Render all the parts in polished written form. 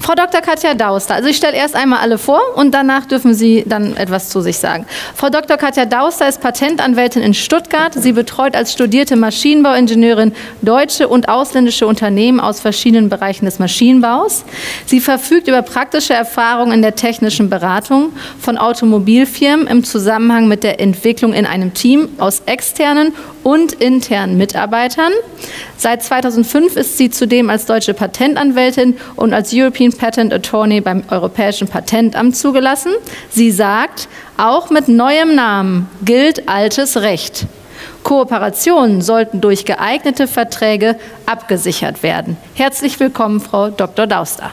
Frau Dr. Katja Dauster, also ich stelle erst einmal alle vor und danach dürfen Sie dann etwas zu sich sagen. Frau Dr. Katja Dauster ist Patentanwältin in Stuttgart. Sie betreut als studierte Maschinenbauingenieurin deutsche und ausländische Unternehmen aus verschiedenen Bereichen des Maschinenbaus. Sie verfügt über praktische Erfahrung in der technischen Beratung von Automobilfirmen im Zusammenhang mit der Entwicklung in einem Team aus externen und internen Mitarbeitern. Seit 2005 ist sie zudem als deutsche Patentanwältin und als European Patent Attorney beim Europäischen Patentamt zugelassen. Sie sagt, auch mit neuem Namen gilt altes Recht. Kooperationen sollten durch geeignete Verträge abgesichert werden. Herzlich willkommen, Frau Dr. Dauster.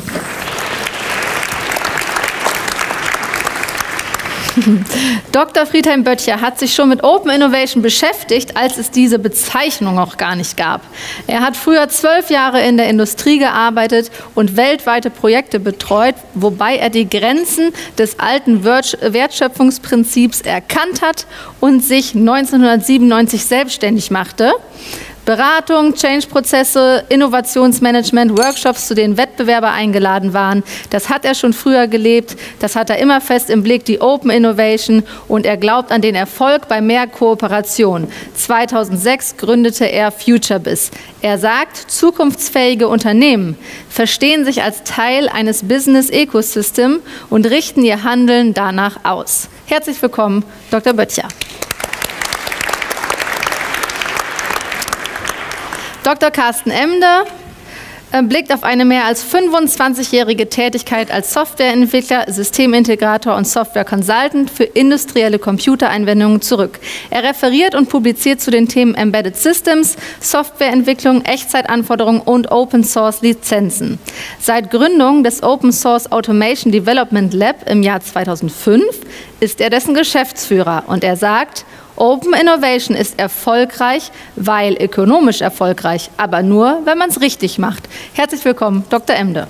Dr. Friedhelm Böttcher hat sich schon mit Open Innovation beschäftigt, als es diese Bezeichnung noch gar nicht gab. Er hat früher 12 Jahre in der Industrie gearbeitet und weltweite Projekte betreut, wobei er die Grenzen des alten Wertschöpfungsprinzips erkannt hat und sich 1997 selbstständig machte. Beratung, Change-Prozesse, Innovationsmanagement, Workshops, zu denen Wettbewerber eingeladen waren. Das hat er schon früher gelebt, das hat er immer fest im Blick, die Open Innovation, und er glaubt an den Erfolg bei mehr Kooperation. 2006 gründete er FutureBiz. Er sagt, zukunftsfähige Unternehmen verstehen sich als Teil eines Business-Ecosystem und richten ihr Handeln danach aus. Herzlich willkommen, Dr. Böttcher. Dr. Carsten Emde blickt auf eine mehr als 25-jährige Tätigkeit als Softwareentwickler, Systemintegrator und Software-Consultant für industrielle Computereinwendungen zurück. Er referiert und publiziert zu den Themen Embedded Systems, Softwareentwicklung, Echtzeitanforderungen und Open-Source-Lizenzen. Seit Gründung des Open-Source Automation Development Lab im Jahr 2005 ist er dessen Geschäftsführer und er sagt, Open Innovation ist erfolgreich, weil ökonomisch erfolgreich, aber nur, wenn man es richtig macht. Herzlich willkommen, Dr. Emde.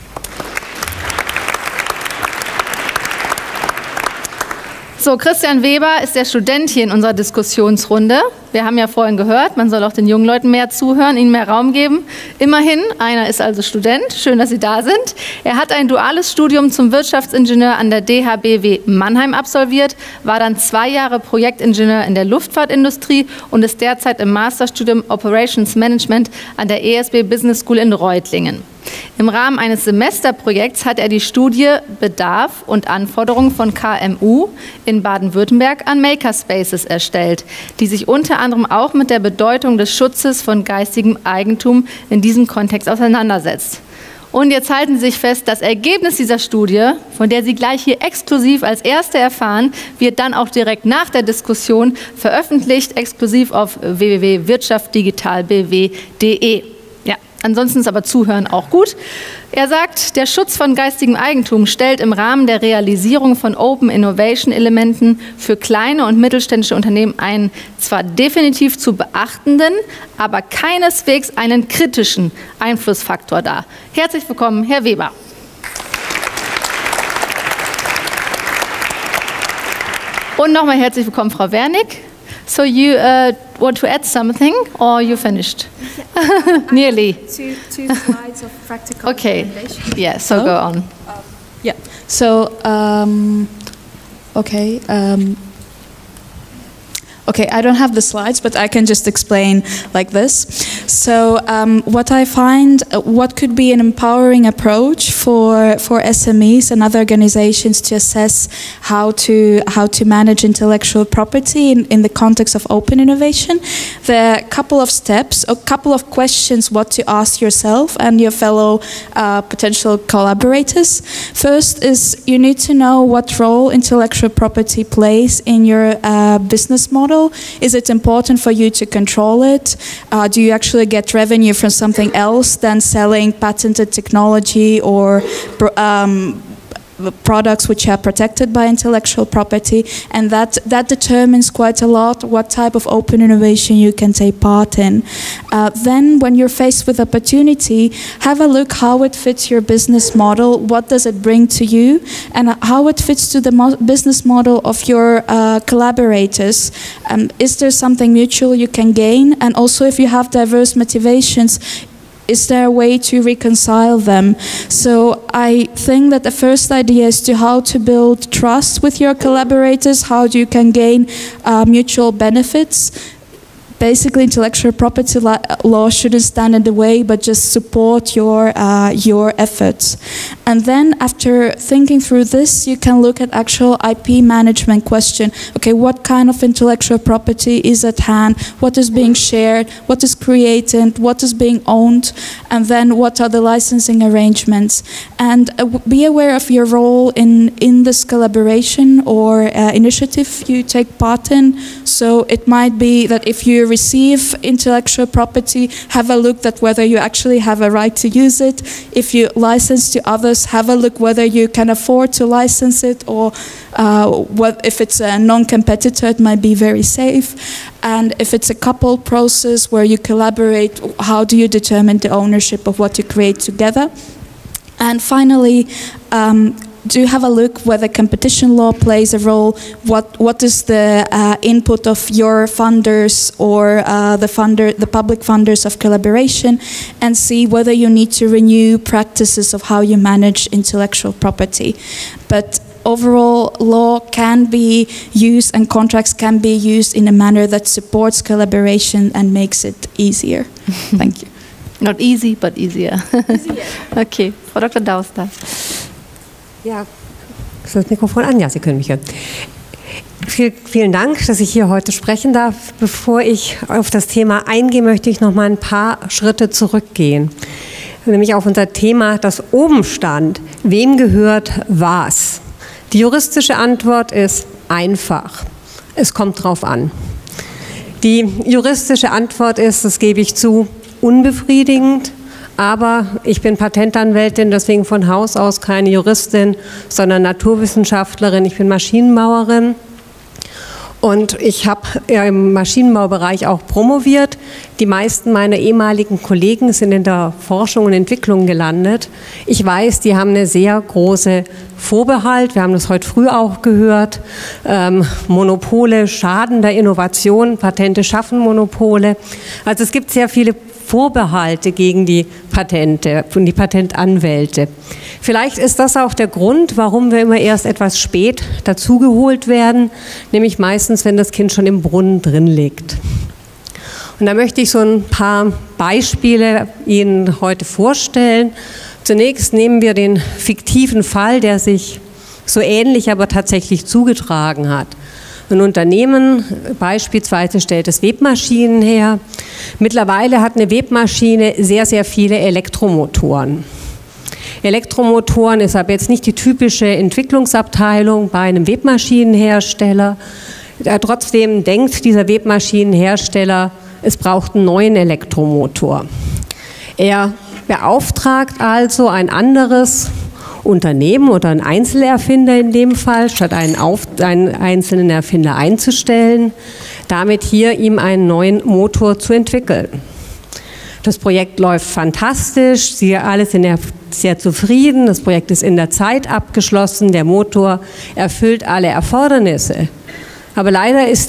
So, Christian Weber ist der Student hier in unserer Diskussionsrunde. Wir haben ja vorhin gehört, man soll auch den jungen Leuten mehr zuhören, ihnen mehr Raum geben. Immerhin, einer ist also Student. Schön, dass Sie da sind. Er hat ein duales Studium zum Wirtschaftsingenieur an der DHBW Mannheim absolviert, war dann 2 Jahre Projektingenieur in der Luftfahrtindustrie und ist derzeit im Masterstudium Operations Management an der ESB Business School in Reutlingen. Im Rahmen eines Semesterprojekts hat er die Studie Bedarf und Anforderungen von KMU in Baden-Württemberg an Makerspaces erstellt, die sich unter anderem auch mit der Bedeutung des Schutzes von geistigem Eigentum in diesem Kontext auseinandersetzt. Und jetzt halten Sie sich fest, das Ergebnis dieser Studie, von der Sie gleich hier exklusiv als Erste erfahren, wird dann auch direkt nach der Diskussion veröffentlicht, exklusiv auf www.wirtschaftdigitalbw.de. Ansonsten ist aber Zuhören auch gut. Er sagt, der Schutz von geistigem Eigentum stellt im Rahmen der Realisierung von Open Innovation Elementen für kleine und mittelständische Unternehmen einen zwar definitiv zu beachtenden, aber keineswegs einen kritischen Einflussfaktor dar. Herzlich willkommen, Herr Weber. Und nochmal herzlich willkommen, Frau Wernick. So you want to add something, or you finished? Yeah, Nearly. Two slides of practical implementation. Yeah, so go on. Yeah. So okay. Okay, I don't have the slides, but I can just explain like this. So what I find, what could be an empowering approach for SMEs and other organizations to assess how to manage intellectual property in the context of open innovation. There are a couple of steps, a couple of questions what to ask yourself and your fellow potential collaborators. First is you need to know what role intellectual property plays in your business model. Is it important for you to control it? Do you actually get revenue from something else than selling patented technology or products which are protected by intellectual property? And that determines quite a lot what type of open innovation you can take part in. Then when you're faced with opportunity, have a look how it fits your business model, what does it bring to you, and how it fits to the business model of your collaborators. Is there something mutual you can gain? And also if you have diverse motivations, is there a way to reconcile them? So I think that the first idea is to how to build trust with your collaborators, how you can gain mutual benefits. Basically, intellectual property law shouldn't stand in the way, but just support your efforts. And then, after thinking through this, you can look at actual IP management question. Okay, what kind of intellectual property is at hand? What is being shared? What is created? What is being owned? And then, what are the licensing arrangements? And be aware of your role in this collaboration or initiative you take part in. So it might be that if you receive intellectual property, have a look at whether you actually have a right to use it. If you license to others, have a look whether you can afford to license it, or if it's a non-competitor, it might be very safe. And if it's a coupled process where you collaborate, how do you determine the ownership of what you create together? And finally, do have a look whether competition law plays a role. What is the input of your funders or the public funders of collaboration, and see whether you need to renew practices of how you manage intellectual property. But overall, law can be used and contracts can be used in a manner that supports collaboration and makes it easier. Thank you. Not easy, but easier. Okay, Frau Dr. Dauster. Ja, ist das Mikrofon an? Ja, Sie können mich hören. Vielen Dank, dass ich hier heute sprechen darf. Bevor ich auf das Thema eingehe, möchte ich noch mal ein paar Schritte zurückgehen. Nämlich auf unser Thema, das oben stand. Wem gehört was? Die juristische Antwort ist einfach. Es kommt drauf an. Die juristische Antwort ist, das gebe ich zu, unbefriedigend. Aber ich bin Patentanwältin, deswegen von Haus aus keine Juristin, sondern Naturwissenschaftlerin. Ich bin Maschinenbauerin und ich habe im Maschinenbaubereich auch promoviert. Die meisten meiner ehemaligen Kollegen sind in der Forschung und Entwicklung gelandet. Ich weiß, die haben eine sehr große Vorbehalt. Wir haben das heute früh auch gehört. Monopole schaden der Innovation, Patente schaffen Monopole. Also es gibt sehr viele Vorbehalte gegen die Patente und die Patentanwälte. Vielleicht ist das auch der Grund, warum wir immer erst etwas spät dazugeholt werden, nämlich meistens, wenn das Kind schon im Brunnen drin liegt. Und da möchte ich so ein paar Beispiele Ihnen heute vorstellen. Zunächst nehmen wir den fiktiven Fall, der sich so ähnlich, aber tatsächlich zugetragen hat. Ein Unternehmen beispielsweise stellt es Webmaschinen her. Mittlerweile hat eine Webmaschine sehr, sehr viele Elektromotoren. Elektromotoren ist aber jetzt nicht die typische Entwicklungsabteilung bei einem Webmaschinenhersteller. Trotzdem denkt dieser Webmaschinenhersteller, es braucht einen neuen Elektromotor. Er beauftragt also ein anderes Unternehmen oder ein Einzelerfinder in dem Fall, statt einen einzelnen Erfinder einzustellen, damit hier ihm einen neuen Motor zu entwickeln. Das Projekt läuft fantastisch, Sie alle sind sehr zufrieden, das Projekt ist in der Zeit abgeschlossen, der Motor erfüllt alle Erfordernisse. Aber leider ist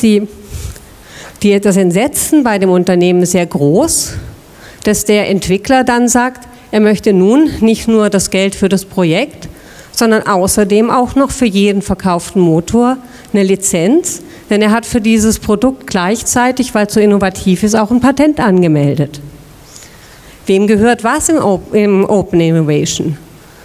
das Entsetzen bei dem Unternehmen sehr groß, dass der Entwickler dann sagt, er möchte nun nicht nur das Geld für das Projekt, sondern außerdem auch noch für jeden verkauften Motor eine Lizenz, denn er hat für dieses Produkt gleichzeitig, weil es so innovativ ist, auch ein Patent angemeldet. Wem gehört was im Open Innovation?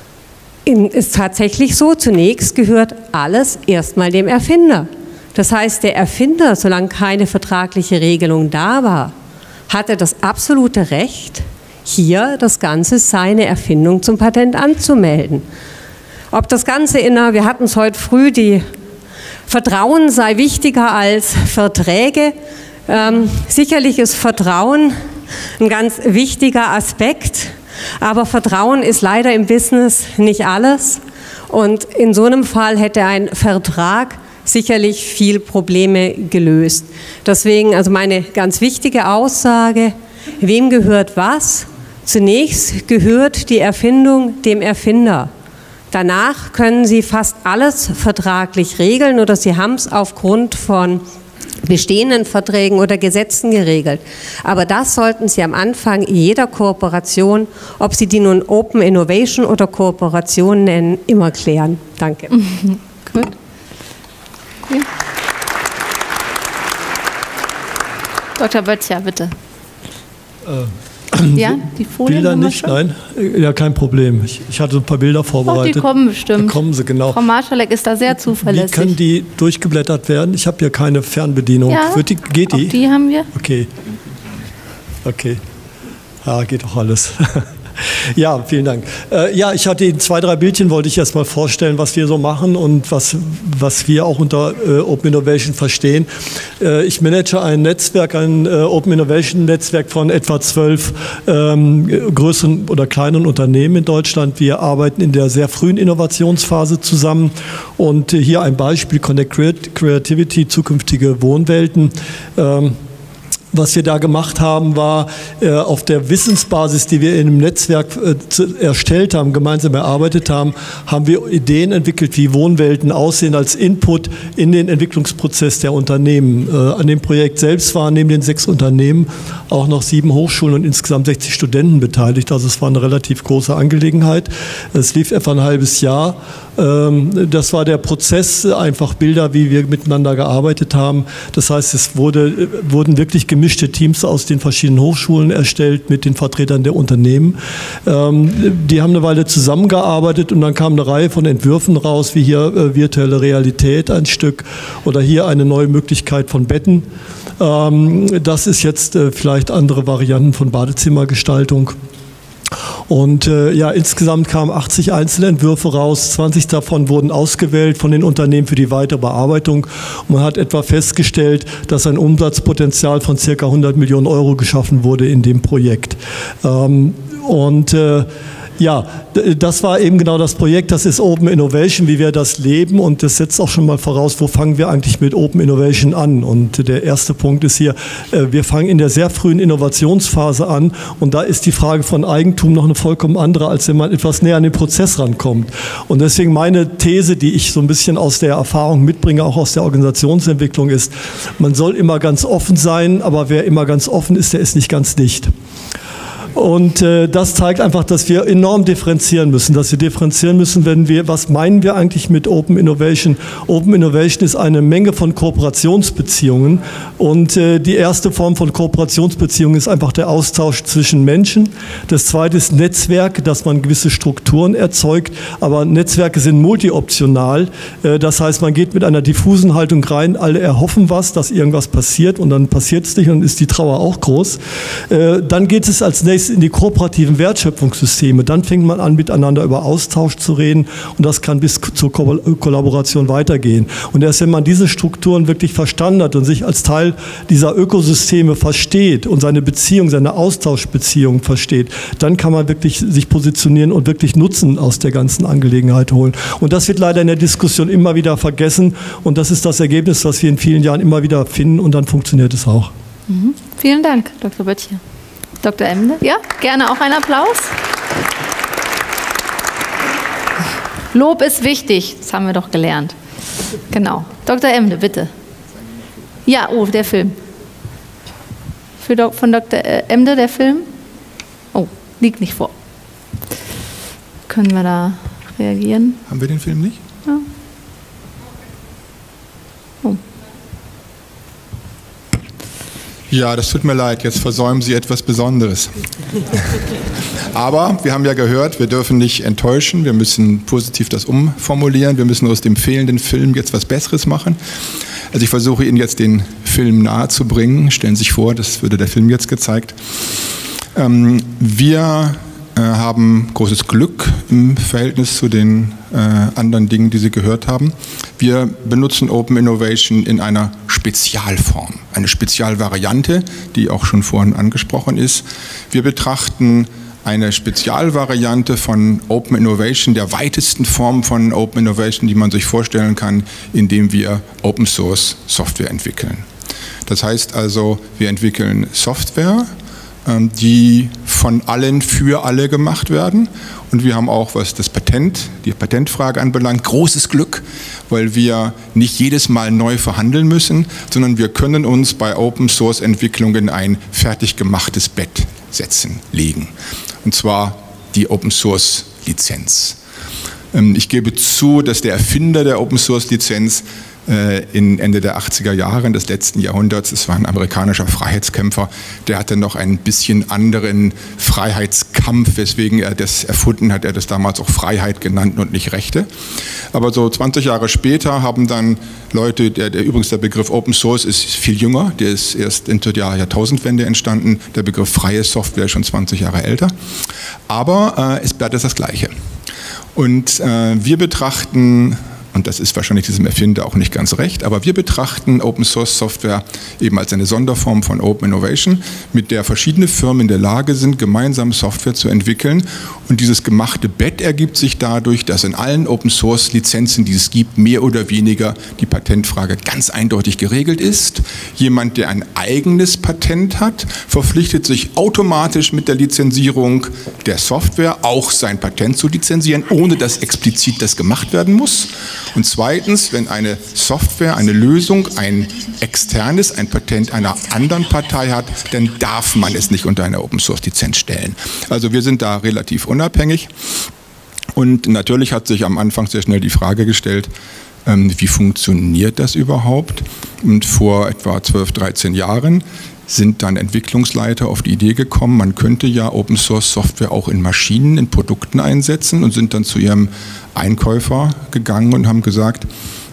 Ist tatsächlich so, zunächst gehört alles erstmal dem Erfinder. Das heißt, der Erfinder, solange keine vertragliche Regelung da war, hatte das absolute Recht, hier das Ganze, seine Erfindung zum Patent anzumelden. Ob das Ganze wir hatten es heute früh, die Vertrauen sei wichtiger als Verträge. Sicherlich ist Vertrauen ein ganz wichtiger Aspekt, aber Vertrauen ist leider im Business nicht alles. Und in so einem Fall hätte ein Vertrag sicherlich viel Probleme gelöst. Deswegen also meine ganz wichtige Aussage, wem gehört was? Zunächst gehört die Erfindung dem Erfinder. Danach können Sie fast alles vertraglich regeln oder Sie haben es aufgrund von bestehenden Verträgen oder Gesetzen geregelt. Aber das sollten Sie am Anfang jeder Kooperation, ob Sie die nun Open Innovation oder Kooperation nennen, immer klären. Danke. Gut. Okay. Dr. Böttcher, bitte. Ja, die Folie Bilder nicht, nein? Ja, kein Problem. Ich hatte ein paar Bilder vorbereitet. Die kommen bestimmt. Da kommen sie, genau. Frau Marschalek ist da sehr zuverlässig. Wie können die durchgeblättert werden? Ich habe hier keine Fernbedienung. Ja, geht die? Die haben wir. Okay. Okay. Ja, geht auch alles. Ja, vielen Dank. Ja, ich hatte Ihnen 2, 3 Bildchen, wollte ich erst mal vorstellen, was wir so machen und was wir auch unter Open Innovation verstehen. Ich manage ein Netzwerk, ein Open Innovation Netzwerk von etwa 12 größeren oder kleinen Unternehmen in Deutschland. Wir arbeiten in der sehr frühen Innovationsphase zusammen und hier ein Beispiel, Connect Creativity, zukünftige Wohnwelten. Was wir da gemacht haben, war auf der Wissensbasis, die wir in einem Netzwerk erstellt haben, gemeinsam erarbeitet haben, haben wir Ideen entwickelt, wie Wohnwelten aussehen als Input in den Entwicklungsprozess der Unternehmen. An dem Projekt selbst waren neben den 6 Unternehmen auch noch 7 Hochschulen und insgesamt 60 Studenten beteiligt. Also es war eine relativ große Angelegenheit. Es lief etwa ein halbes Jahr. Das war der Prozess, einfach Bilder, wie wir miteinander gearbeitet haben. Das heißt, es wurden wirklich gemischte Teams aus den verschiedenen Hochschulen erstellt mit den Vertretern der Unternehmen. Die haben eine Weile zusammengearbeitet und dann kam eine Reihe von Entwürfen raus, wie hier virtuelle Realität ein Stück oder hier eine neue Möglichkeit von Betten. Das ist jetzt vielleicht andere Varianten von Badezimmergestaltung. Und ja, insgesamt kamen 80 Einzelentwürfe raus, 20 davon wurden ausgewählt von den Unternehmen für die weitere Bearbeitung. Und man hat etwa festgestellt, dass ein Umsatzpotenzial von ca. 100 Millionen Euro geschaffen wurde in dem Projekt. Ja, das war eben genau das Projekt, das ist Open Innovation, wie wir das leben und das setzt auch schon mal voraus, wo fangen wir eigentlich mit Open Innovation an und der erste Punkt ist hier, wir fangen in der sehr frühen Innovationsphase an und da ist die Frage von Eigentum noch eine vollkommen andere, als wenn man etwas näher an den Prozess rankommt und deswegen meine These, die ich so ein bisschen aus der Erfahrung mitbringe, auch aus der Organisationsentwicklung ist, man soll immer ganz offen sein, aber wer immer ganz offen ist, der ist nicht ganz dicht. Und das zeigt einfach, dass wir enorm differenzieren müssen, wenn wir, was meinen wir eigentlich mit Open Innovation? Open Innovation ist eine Menge von Kooperationsbeziehungen und die erste Form von Kooperationsbeziehungen ist einfach der Austausch zwischen Menschen. Das zweite ist Netzwerk, dass man gewisse Strukturen erzeugt, aber Netzwerke sind multioptional. Das heißt, man geht mit einer diffusen Haltung rein, alle erhoffen was, dass irgendwas passiert und dann passiert es nicht und ist die Trauer auch groß. Dann geht es als nächstes in die kooperativen Wertschöpfungssysteme. Dann fängt man an, miteinander über Austausch zu reden und das kann bis zur Kollaboration weitergehen. Und erst wenn man diese Strukturen wirklich verstanden hat und sich als Teil dieser Ökosysteme versteht und seine Beziehung, seine Austauschbeziehung versteht, dann kann man wirklich sich positionieren und wirklich Nutzen aus der ganzen Angelegenheit holen. Und das wird leider in der Diskussion immer wieder vergessen und das ist das Ergebnis, was wir in vielen Jahren immer wieder finden und dann funktioniert es auch. Mhm. Vielen Dank, Dr. Böttcher. Dr. Emde? Ja, gerne auch einen Applaus. Lob ist wichtig, das haben wir doch gelernt. Genau. Dr. Emde, bitte. Ja, oh, der Film. Von Dr. Emde der Film? Oh, liegt nicht vor. Können wir da reagieren? Haben wir den Film nicht? Ja. Oh. Ja, das tut mir leid, jetzt versäumen Sie etwas Besonderes. Aber wir haben ja gehört, wir dürfen nicht enttäuschen, wir müssen positiv das umformulieren, wir müssen aus dem fehlenden Film jetzt was Besseres machen. Also ich versuche Ihnen jetzt den Film nahe zu bringen. Stellen Sie sich vor, das würde der Film jetzt gezeigt. Wir haben großes Glück im Verhältnis zu den anderen Dingen, die Sie gehört haben. Wir benutzen Open Innovation in einer Spezialform, eine Spezialvariante, die auch schon vorhin angesprochen ist. Wir betrachten eine Spezialvariante von Open Innovation, der weitesten Form von Open Innovation, die man sich vorstellen kann, indem wir Open Source Software entwickeln. Das heißt also, wir entwickeln Software die von allen für alle gemacht werden. Und wir haben auch, was die Patentfrage anbelangt, großes Glück, weil wir nicht jedes Mal neu verhandeln müssen, sondern wir können uns bei Open-Source-Entwicklungen ein fertig gemachtes Bett legen. Und zwar die Open-Source-Lizenz. Ich gebe zu, dass der Erfinder der Open-Source-Lizenz in Ende der 80er Jahre des letzten Jahrhunderts, das war ein amerikanischer Freiheitskämpfer, der hatte noch ein bisschen anderen Freiheitskampf, weswegen er das erfunden hat, er das damals auch Freiheit genannt und nicht Rechte. Aber so 20 Jahre später haben dann Leute, übrigens der Begriff Open Source ist viel jünger, der ist erst unter der Jahrtausendwende entstanden, der Begriff freie Software ist schon 20 Jahre älter, aber es bleibt das Gleiche. Und wir betrachten, und das ist wahrscheinlich diesem Erfinder auch nicht ganz recht, aber wir betrachten Open Source Software eben als eine Sonderform von Open Innovation, mit der verschiedene Firmen in der Lage sind, gemeinsam Software zu entwickeln. Und dieses gemachte Bett ergibt sich dadurch, dass in allen Open Source Lizenzen, die es gibt, mehr oder weniger die Patentfrage ganz eindeutig geregelt ist. Jemand, der ein eigenes Patent hat, verpflichtet sich automatisch mit der Lizenzierung der Software auch sein Patent zu lizenzieren, ohne dass explizit das gemacht werden muss. Und zweitens, wenn eine Software, eine Lösung, ein externes, ein Patent einer anderen Partei hat, dann darf man es nicht unter eine Open-Source-Lizenz stellen. Also wir sind da relativ unabhängig. Und natürlich hat sich am Anfang sehr schnell die Frage gestellt, wie funktioniert das überhaupt? Und vor etwa 12, 13 Jahren sind dann Entwicklungsleiter auf die Idee gekommen, man könnte ja Open-Source-Software auch in Maschinen, in Produkten einsetzen und sind dann zu ihrem Einkäufer gegangen und haben gesagt,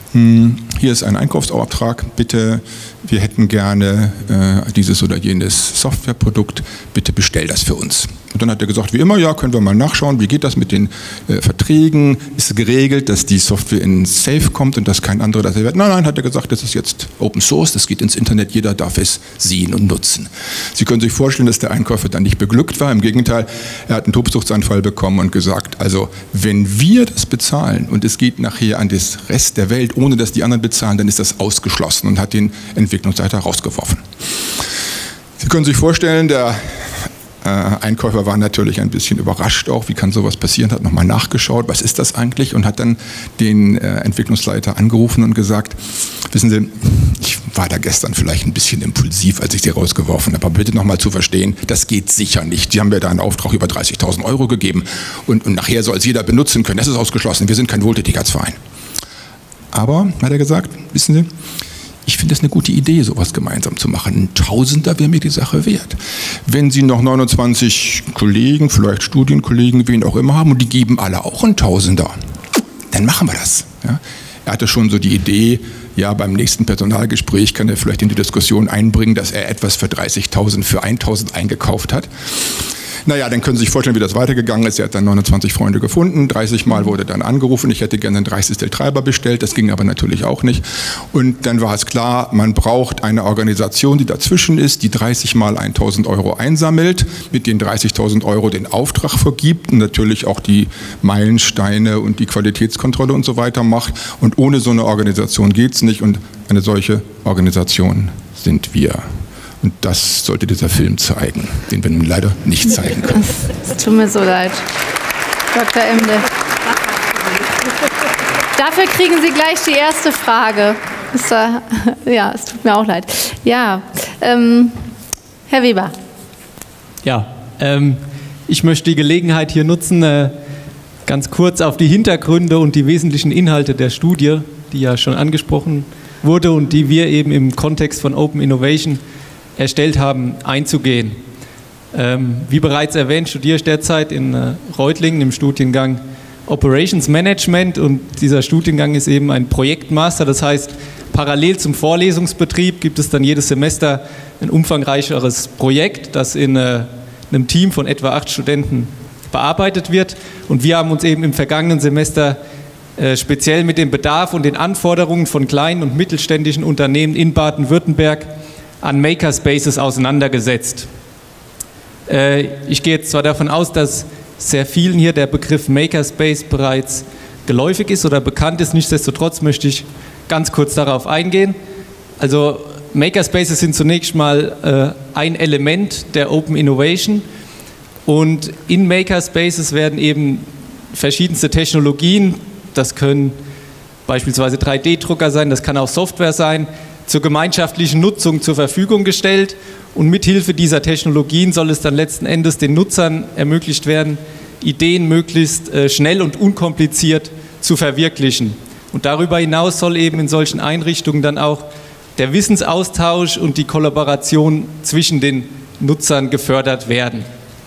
hier ist ein Einkaufsauftrag, bitte, wir hätten gerne dieses oder jenes Softwareprodukt, bitte bestell das für uns. Und dann hat er gesagt, wie immer, ja, können wir mal nachschauen, wie geht das mit den Verträgen, ist geregelt, dass die Software in Safe kommt und dass kein anderer das erwähnt. Nein, hat er gesagt, das ist jetzt Open Source, das geht ins Internet, jeder darf es sehen und nutzen. Sie können sich vorstellen, dass der Einkäufer dann nicht beglückt war, im Gegenteil, er hat einen Tobsuchtsanfall bekommen und gesagt, also wenn wir das bezahlen und es geht nachher an den Rest der Welt, ohne dass die anderen bezahlen, dann ist das ausgeschlossen und hat den Entwicklungsleiter rausgeworfen. Sie können sich vorstellen, der Einkäufer war natürlich ein bisschen überrascht auch, wie kann sowas passieren, hat nochmal nachgeschaut, was ist das eigentlich und hat dann den Entwicklungsleiter angerufen und gesagt, wissen Sie, ich war da gestern vielleicht ein bisschen impulsiv, als ich Sie rausgeworfen habe, aber bitte nochmal zu verstehen, das geht sicher nicht. Sie haben mir da einen Auftrag über 30.000 € gegeben und nachher soll es jeder benutzen können, das ist ausgeschlossen, wir sind kein Wohltätigkeitsverein. Aber, hat er gesagt, wissen Sie, ich finde es eine gute Idee, sowas gemeinsam zu machen. Ein Tausender wäre mir die Sache wert. Wenn Sie noch 29 Kollegen, vielleicht Studienkollegen, wen auch immer haben und die geben alle auch einen Tausender, dann machen wir das. Ja? Er hatte schon so die Idee, ja, beim nächsten Personalgespräch kann er vielleicht in die Diskussion einbringen, dass er etwas für 30.000 für 1.000 eingekauft hat. Naja, dann können Sie sich vorstellen, wie das weitergegangen ist. Er hat dann 29 Freunde gefunden, 30 Mal wurde dann angerufen, ich hätte gerne einen 30. Treiber bestellt, das ging aber natürlich auch nicht. Und dann war es klar, man braucht eine Organisation, die dazwischen ist, die 30 Mal 1.000 € einsammelt, mit den 30.000 € den Auftrag vergibt und natürlich auch die Meilensteine und die Qualitätskontrolle und so weiter macht. Und ohne so eine Organisation geht es nicht und eine solche Organisation sind wir. Und das sollte dieser Film zeigen, den wir nun leider nicht zeigen können. Es tut mir so leid, Dr. Emde. Dafür kriegen Sie gleich die erste Frage. Ja, es tut mir auch leid. Ja, Herr Weber. Ja, ich möchte die Gelegenheit hier nutzen, ganz kurz auf die Hintergründe und die wesentlichen Inhalte der Studie, die ja schon angesprochen wurde und die wir eben im Kontext von Open Innovation erstellt haben, einzugehen. Wie bereits erwähnt, studiere ich derzeit in Reutlingen im Studiengang Operations Management und dieser Studiengang ist eben ein Projektmaster, das heißt, parallel zum Vorlesungsbetrieb gibt es dann jedes Semester ein umfangreicheres Projekt, das in einem Team von etwa 8 Studenten bearbeitet wird und wir haben uns eben im vergangenen Semester speziell mit dem Bedarf und den Anforderungen von kleinen und mittelständischen Unternehmen in Baden-Württemberg an Makerspaces auseinandergesetzt. Ich gehe jetzt zwar davon aus, dass sehr vielen hier der Begriff Makerspace bereits geläufig ist oder bekannt ist, nichtsdestotrotz möchte ich ganz kurz darauf eingehen. Also Makerspaces sind zunächst mal ein Element der Open Innovation und in Makerspaces werden eben verschiedenste Technologien, das können beispielsweise 3D-Drucker sein, das kann auch Software sein, zur gemeinschaftlichen Nutzung zur Verfügung gestellt und mithilfe dieser Technologien soll es dann letzten Endes den Nutzern ermöglicht werden, Ideen möglichst schnell und unkompliziert zu verwirklichen. Und darüber hinaus soll eben in solchen Einrichtungen dann auch der Wissensaustausch und die Kollaboration zwischen den Nutzern gefördert werden.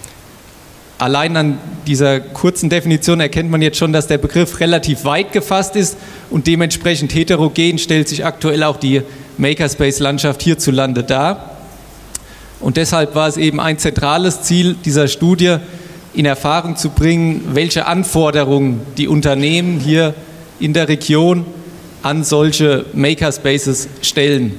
Allein an dieser kurzen Definition erkennt man jetzt schon, dass der Begriff relativ weit gefasst ist und dementsprechend heterogen stellt sich aktuell auch die Makerspace-Landschaft hierzulande dar. Und deshalb war es eben ein zentrales Ziel dieser Studie, in Erfahrung zu bringen, welche Anforderungen die Unternehmen hier in der Region an solche Makerspaces stellen.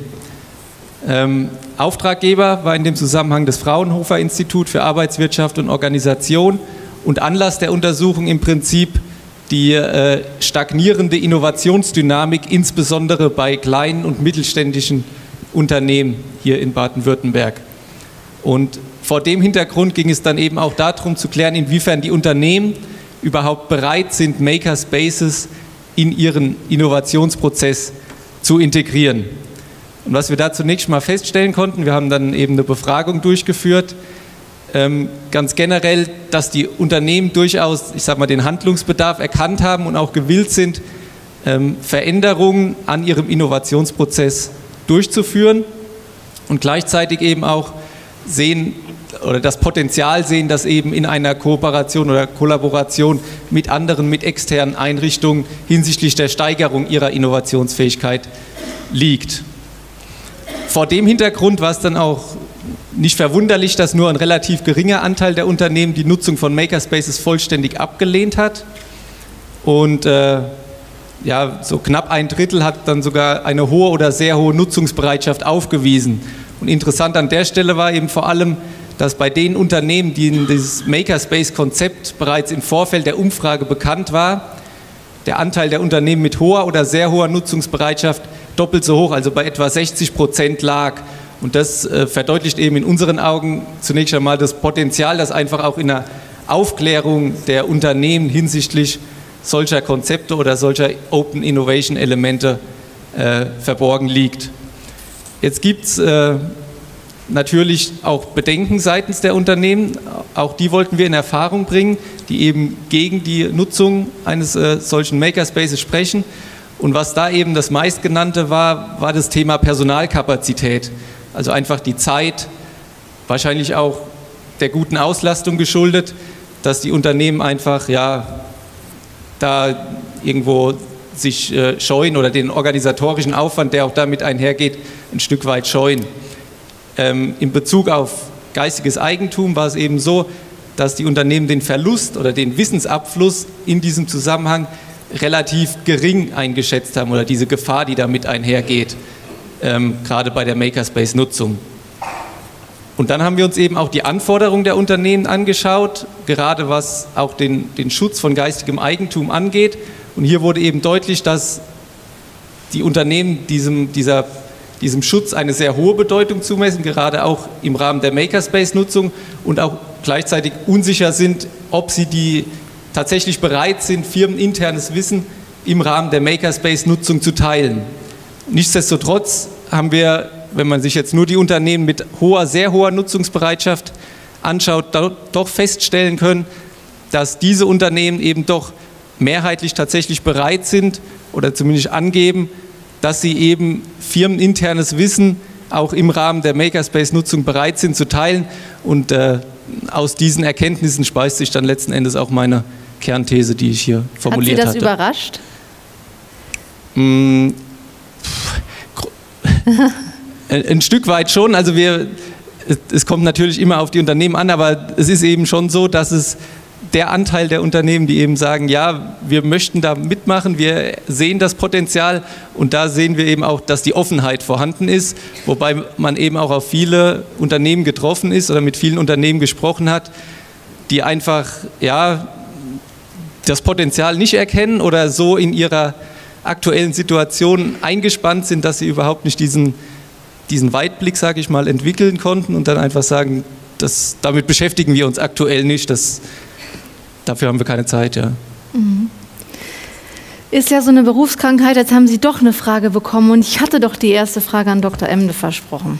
Auftraggeber war in dem Zusammenhang das Fraunhofer Institut für Arbeitswirtschaft und Organisation und Anlass der Untersuchung im Prinzip die stagnierende Innovationsdynamik, insbesondere bei kleinen und mittelständischen Unternehmen hier in Baden-Württemberg. Und vor dem Hintergrund ging es dann eben auch darum zu klären, inwiefern die Unternehmen überhaupt bereit sind, Makerspaces in ihren Innovationsprozess zu integrieren. Und was wir da zunächst mal feststellen konnten, wir haben dann eben eine Befragung durchgeführt, ganz generell, dass die Unternehmen durchaus, ich sag mal, den Handlungsbedarf erkannt haben und auch gewillt sind, Veränderungen an ihrem Innovationsprozess durchzuführen und gleichzeitig eben auch sehen oder das Potenzial sehen, das eben in einer Kooperation oder Kollaboration mit anderen, mit externen Einrichtungen hinsichtlich der Steigerung ihrer Innovationsfähigkeit liegt. Vor dem Hintergrund war es dann auch nicht verwunderlich, dass nur ein relativ geringer Anteil der Unternehmen die Nutzung von Makerspaces vollständig abgelehnt hat. Und ja, so knapp ein Drittel hat dann sogar eine hohe oder sehr hohe Nutzungsbereitschaft aufgewiesen. Und interessant an der Stelle war eben vor allem, dass bei den Unternehmen, denen dieses Makerspace-Konzept bereits im Vorfeld der Umfrage bekannt war, der Anteil der Unternehmen mit hoher oder sehr hoher Nutzungsbereitschaft doppelt so hoch, also bei etwa 60% lag. Und das verdeutlicht eben in unseren Augen zunächst einmal das Potenzial, das einfach auch in der Aufklärung der Unternehmen hinsichtlich solcher Konzepte oder solcher Open Innovation Elemente verborgen liegt. Jetzt gibt es natürlich auch Bedenken seitens der Unternehmen, auch die wollten wir in Erfahrung bringen, die eben gegen die Nutzung eines solchen Makerspaces sprechen. Und was da eben das meistgenannte war, war das Thema Personalkapazität. Also einfach die Zeit, wahrscheinlich auch der guten Auslastung geschuldet, dass die Unternehmen einfach ja da irgendwo sich scheuen oder den organisatorischen Aufwand, der auch damit einhergeht, ein Stück weit scheuen. In Bezug auf geistiges Eigentum war es eben so, dass die Unternehmen den Verlust oder den Wissensabfluss in diesem Zusammenhang relativ gering eingeschätzt haben oder diese Gefahr, die damit einhergeht, gerade bei der Makerspace-Nutzung. Und dann haben wir uns eben auch die Anforderungen der Unternehmen angeschaut, gerade was auch den Schutz von geistigem Eigentum angeht. Und hier wurde eben deutlich, dass die Unternehmen diesem Schutz eine sehr hohe Bedeutung zumessen, gerade auch im Rahmen der Makerspace-Nutzung und auch gleichzeitig unsicher sind, ob sie tatsächlich bereit sind, firmeninternes Wissen im Rahmen der Makerspace-Nutzung zu teilen. Nichtsdestotrotz haben wir, wenn man sich jetzt nur die Unternehmen mit sehr hoher Nutzungsbereitschaft anschaut, doch feststellen können, dass diese Unternehmen eben doch mehrheitlich tatsächlich bereit sind oder zumindest angeben, dass sie eben firmeninternes Wissen auch im Rahmen der Makerspace-Nutzung bereit sind zu teilen. Und aus diesen Erkenntnissen speist sich dann letzten Endes auch meine Kernthese, die ich hier formuliert hatte. Hat Sie das überrascht? Ein Stück weit schon. Also es kommt natürlich immer auf die Unternehmen an, aber es ist eben schon so, dass es der Anteil der Unternehmen, die eben sagen, ja, wir möchten da mitmachen, wir sehen das Potenzial und da sehen wir eben auch, dass die Offenheit vorhanden ist, wobei man eben auch auf viele Unternehmen getroffen ist oder mit vielen Unternehmen gesprochen hat, die einfach ja, das Potenzial nicht erkennen oder so in ihrer aktuellen Situation eingespannt sind, dass sie überhaupt nicht diesen diesen Weitblick, sage ich mal, entwickeln konnten und dann einfach sagen, damit beschäftigen wir uns aktuell nicht, dafür haben wir keine Zeit, ja. Ist ja so eine Berufskrankheit, jetzt haben Sie doch eine Frage bekommen und ich hatte doch die erste Frage an Dr. Emde versprochen.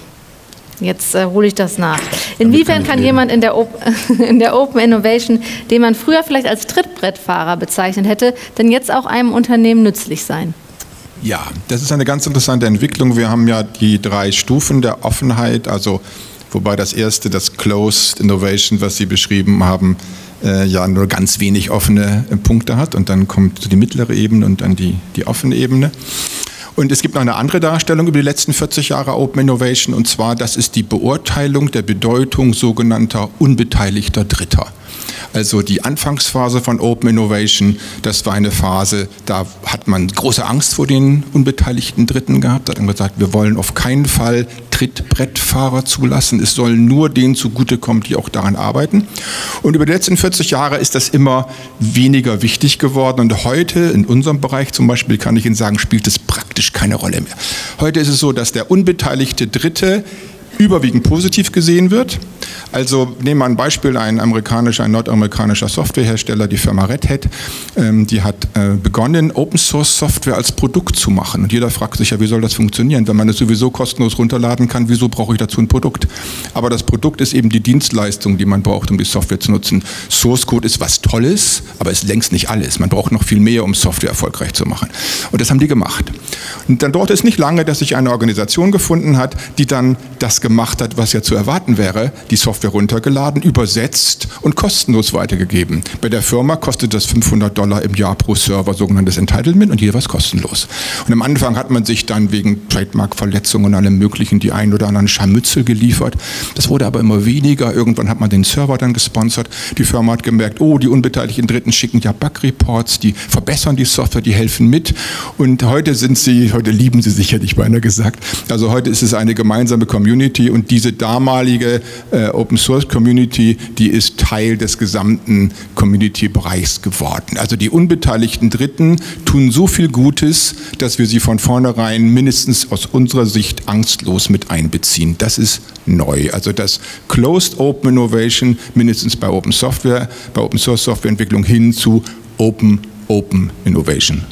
Jetzt hole ich das nach. Inwiefern kann jemand in der Open Innovation, den man früher vielleicht als Trittbrettfahrer bezeichnet hätte, denn jetzt auch einem Unternehmen nützlich sein? Ja, das ist eine ganz interessante Entwicklung. Wir haben ja die 3 Stufen der Offenheit, also wobei das erste, das Closed Innovation, was Sie beschrieben haben, ja nur ganz wenig offene Punkte hat und dann kommt die mittlere Ebene und dann die offene Ebene. Und es gibt noch eine andere Darstellung über die letzten 40 Jahre Open Innovation, und zwar, das ist die Beurteilung der Bedeutung sogenannter unbeteiligter Dritter. Also die Anfangsphase von Open Innovation, das war eine Phase, da hat man große Angst vor den unbeteiligten Dritten gehabt. Da hat man gesagt, wir wollen auf keinen Fall Trittbrettfahrer zulassen. Es sollen nur denen zugutekommen, die auch daran arbeiten. Und über die letzten 40 Jahre ist das immer weniger wichtig geworden. Und heute, in unserem Bereich zum Beispiel, kann ich Ihnen sagen, spielt es praktisch keine Rolle mehr. Heute ist es so, dass der unbeteiligte Dritte überwiegend positiv gesehen wird. Also nehmen wir ein Beispiel, ein nordamerikanischer Softwarehersteller, die Firma Red Hat, die hat begonnen, Open-Source-Software als Produkt zu machen. Und jeder fragt sich ja, wie soll das funktionieren? Wenn man es sowieso kostenlos runterladen kann, wieso brauche ich dazu ein Produkt? Aber das Produkt ist eben die Dienstleistung, die man braucht, um die Software zu nutzen. Source Code ist was Tolles, aber ist längst nicht alles. Man braucht noch viel mehr, um Software erfolgreich zu machen. Und das haben die gemacht. Und dann dauerte es nicht lange, dass sich eine Organisation gefunden hat, die dann das gemacht hat, was ja zu erwarten wäre, die Software runtergeladen, übersetzt und kostenlos weitergegeben. Bei der Firma kostet das $500 im Jahr pro Server, sogenanntes Entitlement, und hier war es kostenlos. Und am Anfang hat man sich dann wegen Trademark-Verletzungen und allem Möglichen die ein oder anderen Scharmützel geliefert. Das wurde aber immer weniger. Irgendwann hat man den Server dann gesponsert. Die Firma hat gemerkt, oh, die unbeteiligten Dritten schicken ja Bug-Reports, die verbessern die Software, die helfen mit. Und heute lieben sie sich, hätte ich beinahe gesagt. Also heute ist es eine gemeinsame Community, und diese damalige Open Source Community, die ist Teil des gesamten Community-Bereichs geworden. Also die unbeteiligten Dritten tun so viel Gutes, dass wir sie von vornherein mindestens aus unserer Sicht angstlos mit einbeziehen. Das ist neu. Also das Closed Open Innovation, mindestens bei Open Source Softwareentwicklung, hin zu Open Innovation.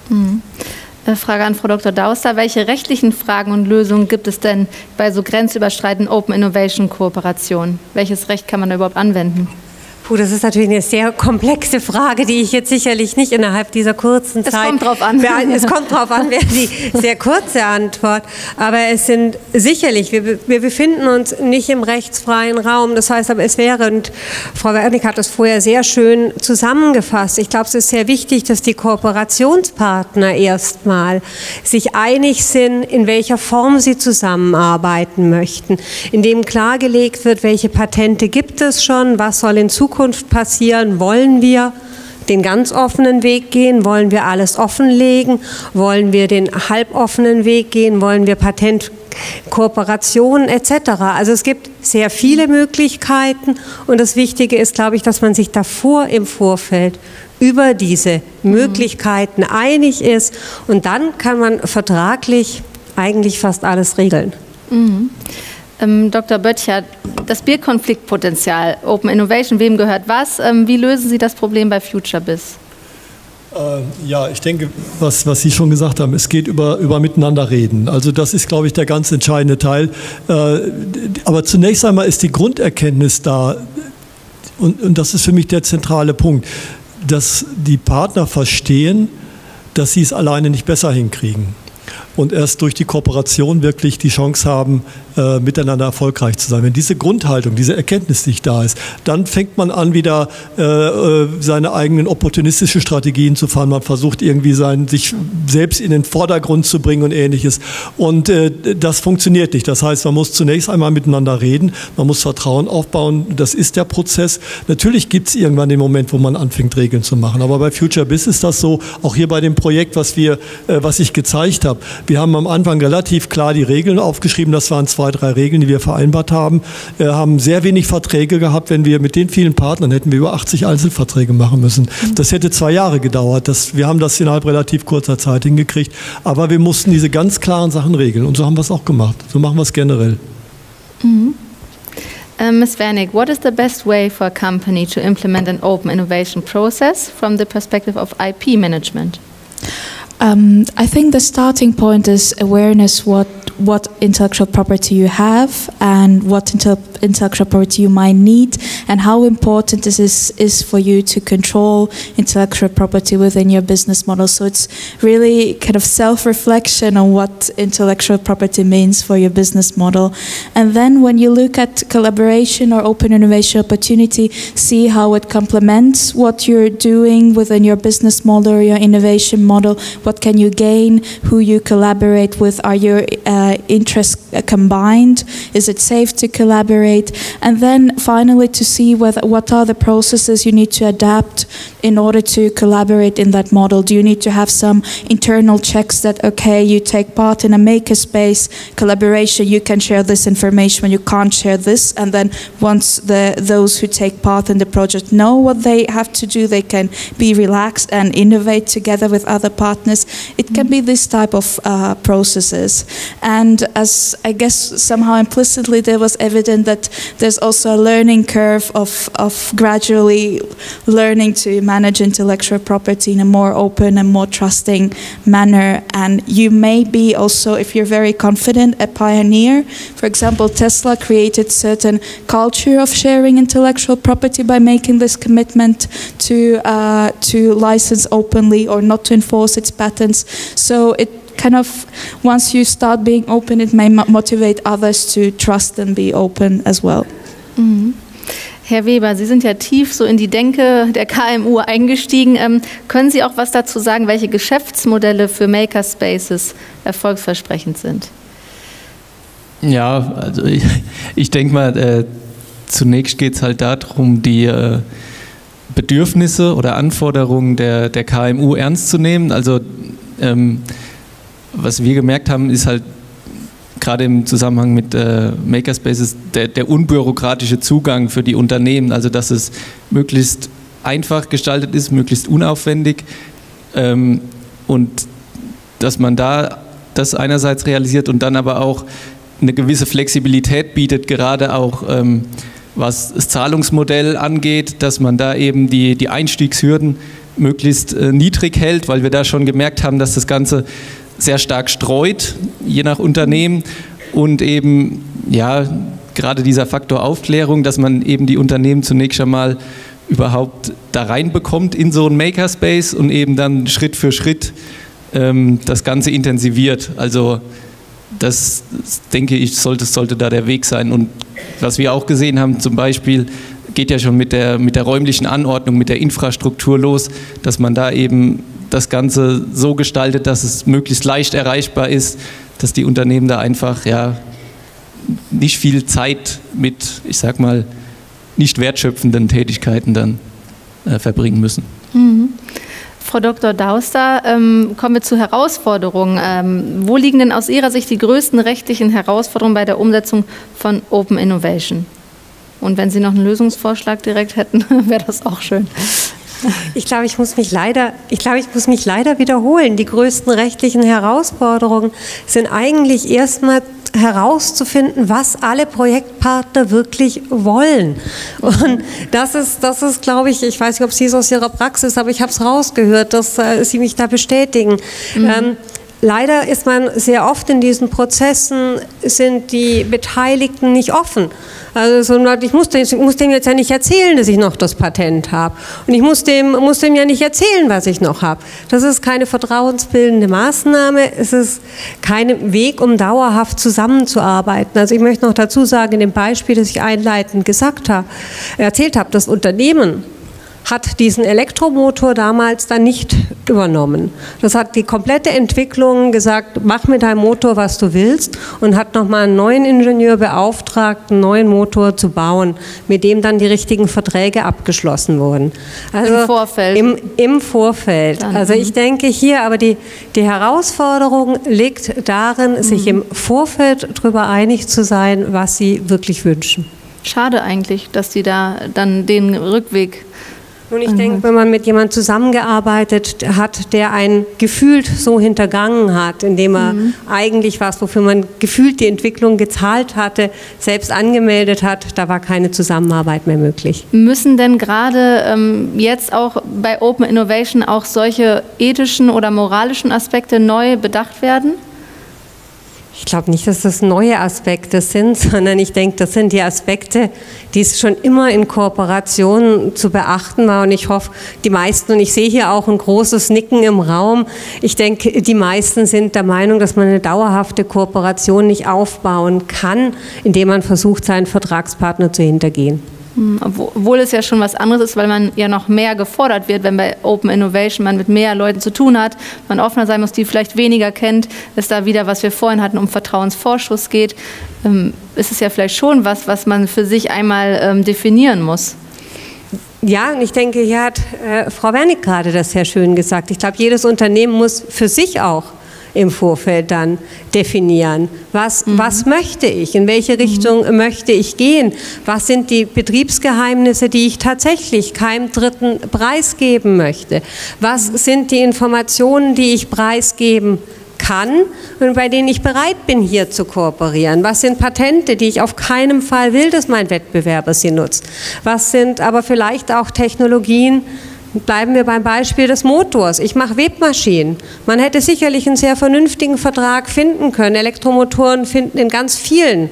Frage an Frau Dr. Dauster. Welche rechtlichen Fragen und Lösungen gibt es denn bei so grenzüberschreitenden Open Innovation Kooperationen? Welches Recht kann man da überhaupt anwenden? Puh, das ist natürlich eine sehr komplexe Frage, die ich jetzt sicherlich nicht innerhalb dieser kurzen Zeit... Es kommt drauf an. Es kommt drauf an, wäre die sehr kurze Antwort. Aber es sind sicherlich, wir befinden uns nicht im rechtsfreien Raum. Das heißt aber, es wäre, und Frau Wernick hat das vorher sehr schön zusammengefasst, ich glaube, es ist sehr wichtig, dass die Kooperationspartner erstmal sich einig sind, in welcher Form sie zusammenarbeiten möchten, indem klargelegt wird, welche Patente gibt es schon, was soll in Zukunft passieren, wollen wir den ganz offenen Weg gehen, wollen wir alles offenlegen, wollen wir den halboffenen Weg gehen, wollen wir Patentkooperationen etc. Also es gibt sehr viele Möglichkeiten, und das Wichtige ist, glaube ich, dass man sich davor im Vorfeld über diese Möglichkeiten einig ist, und dann kann man vertraglich eigentlich fast alles regeln. Dr. Böttcher, das Bierkonfliktpotenzial, Open Innovation, wem gehört was? Wie lösen Sie das Problem bei FutureBiz? Ja, ich denke, was Sie schon gesagt haben, es geht über miteinander reden. Also das ist, glaube ich, der ganz entscheidende Teil. Aber zunächst einmal ist die Grunderkenntnis da, und das ist für mich der zentrale Punkt, dass die Partner verstehen, dass sie es alleine nicht besser hinkriegen. Und erst durch die Kooperation wirklich die Chance haben, miteinander erfolgreich zu sein. Wenn diese Grundhaltung, diese Erkenntnis nicht da ist, dann fängt man an, wieder seine eigenen opportunistischen Strategien zu fahren. Man versucht irgendwie sich selbst in den Vordergrund zu bringen und Ähnliches. Und das funktioniert nicht. Das heißt, man muss zunächst einmal miteinander reden, man muss Vertrauen aufbauen. Das ist der Prozess. Natürlich gibt es irgendwann den Moment, wo man anfängt, Regeln zu machen. Aber bei FutureBiz ist das so, auch hier bei dem Projekt, was ich gezeigt habe. Wir haben am Anfang relativ klar die Regeln aufgeschrieben. Das waren 2 2, 3 Regeln, die wir vereinbart haben, haben sehr wenig Verträge gehabt. Wenn wir mit den vielen Partnern hätten wir über 80 Einzelverträge machen müssen. Das hätte 2 Jahre gedauert. Wir haben das innerhalb relativ kurzer Zeit hingekriegt. Aber wir mussten diese ganz klaren Sachen regeln. Und so haben wir es auch gemacht. So machen wir es generell. Ms. Wernick, what is the best way for a company to implement an open innovation process from the perspective of IP management? I think the starting point is awareness what intellectual property you have and what intellectual property you might need, and how important this is for you to control intellectual property within your business model. So it's really kind of self-reflection on what intellectual property means for your business model. And then when you look at collaboration or open innovation opportunity, see how it complements what you're doing within your business model or your innovation model. What can you gain? Who you collaborate with? Are your interests combined? Is it safe to collaborate? And then finally to see what are the processes you need to adapt in order to collaborate in that model. Do you need to have some internal checks that, okay, you take part in a makerspace collaboration, you can share this information when you can't share this, and then once those who take part in the project know what they have to do, they can be relaxed and innovate together with other partners. It can be this type of processes. And as I guess somehow implicitly there was evident that there's also a learning curve of gradually learning to manage intellectual property in a more open and more trusting manner. And you may be also, if you're very confident, a pioneer. For example, Tesla created certain culture of sharing intellectual property by making this commitment to license openly or not to enforce its patents. So it kind of, once you start being open, it may motivate others to trust and be open as well. Mhm. Herr Weber, Sie sind ja tief so in die Denke der KMU eingestiegen. Können Sie auch was dazu sagen, welche Geschäftsmodelle für Makerspaces erfolgsversprechend sind? Ja, also ich denke mal, zunächst geht es halt darum, die Bedürfnisse oder Anforderungen der KMU ernst zu nehmen. Also was wir gemerkt haben, ist halt gerade im Zusammenhang mit Makerspaces der unbürokratische Zugang für die Unternehmen, also dass es möglichst einfach gestaltet ist, möglichst unaufwendig und dass man da das einerseits realisiert und dann aber auch eine gewisse Flexibilität bietet, gerade auch was das Zahlungsmodell angeht, dass man da eben die Einstiegshürden möglichst niedrig hält, weil wir da schon gemerkt haben, dass das Ganze sehr stark streut, je nach Unternehmen, und eben ja gerade dieser Faktor Aufklärung, dass man eben die Unternehmen zunächst einmal überhaupt da reinbekommt in so einen Makerspace und eben dann Schritt für Schritt das Ganze intensiviert. Also das denke ich, sollte da der Weg sein. Und was wir auch gesehen haben, zum Beispiel, geht ja schon mit der räumlichen Anordnung, mit der Infrastruktur los, dass man da eben das Ganze so gestaltet, dass es möglichst leicht erreichbar ist, dass die Unternehmen da einfach ja nicht viel Zeit mit, ich sag mal, nicht wertschöpfenden Tätigkeiten dann verbringen müssen. Mhm. Frau Dr. Dauster, kommen wir zu Herausforderungen. Wo liegen denn aus Ihrer Sicht die größten rechtlichen Herausforderungen bei der Umsetzung von Open Innovation? Und wenn Sie noch einen Lösungsvorschlag direkt hätten, wäre das auch schön. Ich glaube, ich muss mich leider wiederholen. Die größten rechtlichen Herausforderungen sind eigentlich erstmal herauszufinden, was alle Projektpartner wirklich wollen. Und das ist, glaube ich weiß nicht, ob Sie es aus Ihrer Praxis, aber ich habe es rausgehört, dass Sie mich da bestätigen. Mhm. Leider ist man sehr oft in diesen Prozessen, sind die Beteiligten nicht offen. Also ich muss dem jetzt ja nicht erzählen, dass ich noch das Patent habe. Und ich muss dem ja nicht erzählen, was ich noch habe. Das ist keine vertrauensbildende Maßnahme. Es ist kein Weg, um dauerhaft zusammenzuarbeiten. Also ich möchte noch dazu sagen, in dem Beispiel, das ich einleitend erzählt habe, das Unternehmen hat diesen Elektromotor damals dann nicht übernommen. Das hat die komplette Entwicklung gesagt, mach mit deinem Motor, was du willst, und hat nochmal einen neuen Ingenieur beauftragt, einen neuen Motor zu bauen, mit dem dann die richtigen Verträge abgeschlossen wurden. Also im Vorfeld? Im Vorfeld. Dann. Also ich denke hier, aber die Herausforderung liegt darin, sich im Vorfeld darüber einig zu sein, was sie wirklich wünschen. Schade eigentlich, dass die da dann den Rückweg... Und ich denke, wenn man mit jemandem zusammengearbeitet hat, der einen gefühlt so hintergangen hat, indem er eigentlich was, wofür man gefühlt die Entwicklung gezahlt hatte, selbst angemeldet hat, da war keine Zusammenarbeit mehr möglich. Müssen denn gerade jetzt auch bei Open Innovation auch solche ethischen oder moralischen Aspekte neu bedacht werden? Ich glaube nicht, dass das neue Aspekte sind, sondern ich denke, das sind die Aspekte, die es schon immer in Kooperation zu beachten war. Und ich hoffe, die meisten, und ich sehe hier auch ein großes Nicken im Raum, ich denke, die meisten sind der Meinung, dass man eine dauerhafte Kooperation nicht aufbauen kann, indem man versucht, seinen Vertragspartner zu hintergehen. Obwohl es ja schon was anderes ist, weil man ja noch mehr gefordert wird, wenn bei Open Innovation man mit mehr Leuten zu tun hat, man offener sein muss, die vielleicht weniger kennt, ist da wieder, was wir vorhin hatten, um Vertrauensvorschuss geht, ist es ja vielleicht schon was man für sich einmal definieren muss. Ja, und ich denke, hier hat Frau Wernick gerade das sehr schön gesagt. Ich glaube, jedes Unternehmen muss für sich auch im Vorfeld dann definieren. Was möchte ich? In welche Richtung möchte ich gehen? Was sind die Betriebsgeheimnisse, die ich tatsächlich keinem Dritten preisgeben möchte? Was sind die Informationen, die ich preisgeben kann und bei denen ich bereit bin, hier zu kooperieren? Was sind Patente, die ich auf keinen Fall will, dass mein Wettbewerber sie nutzt? Was sind aber vielleicht auch Technologien? Bleiben wir beim Beispiel des Motors. Ich mache Webmaschinen. Man hätte sicherlich einen sehr vernünftigen Vertrag finden können. Elektromotoren finden in ganz vielen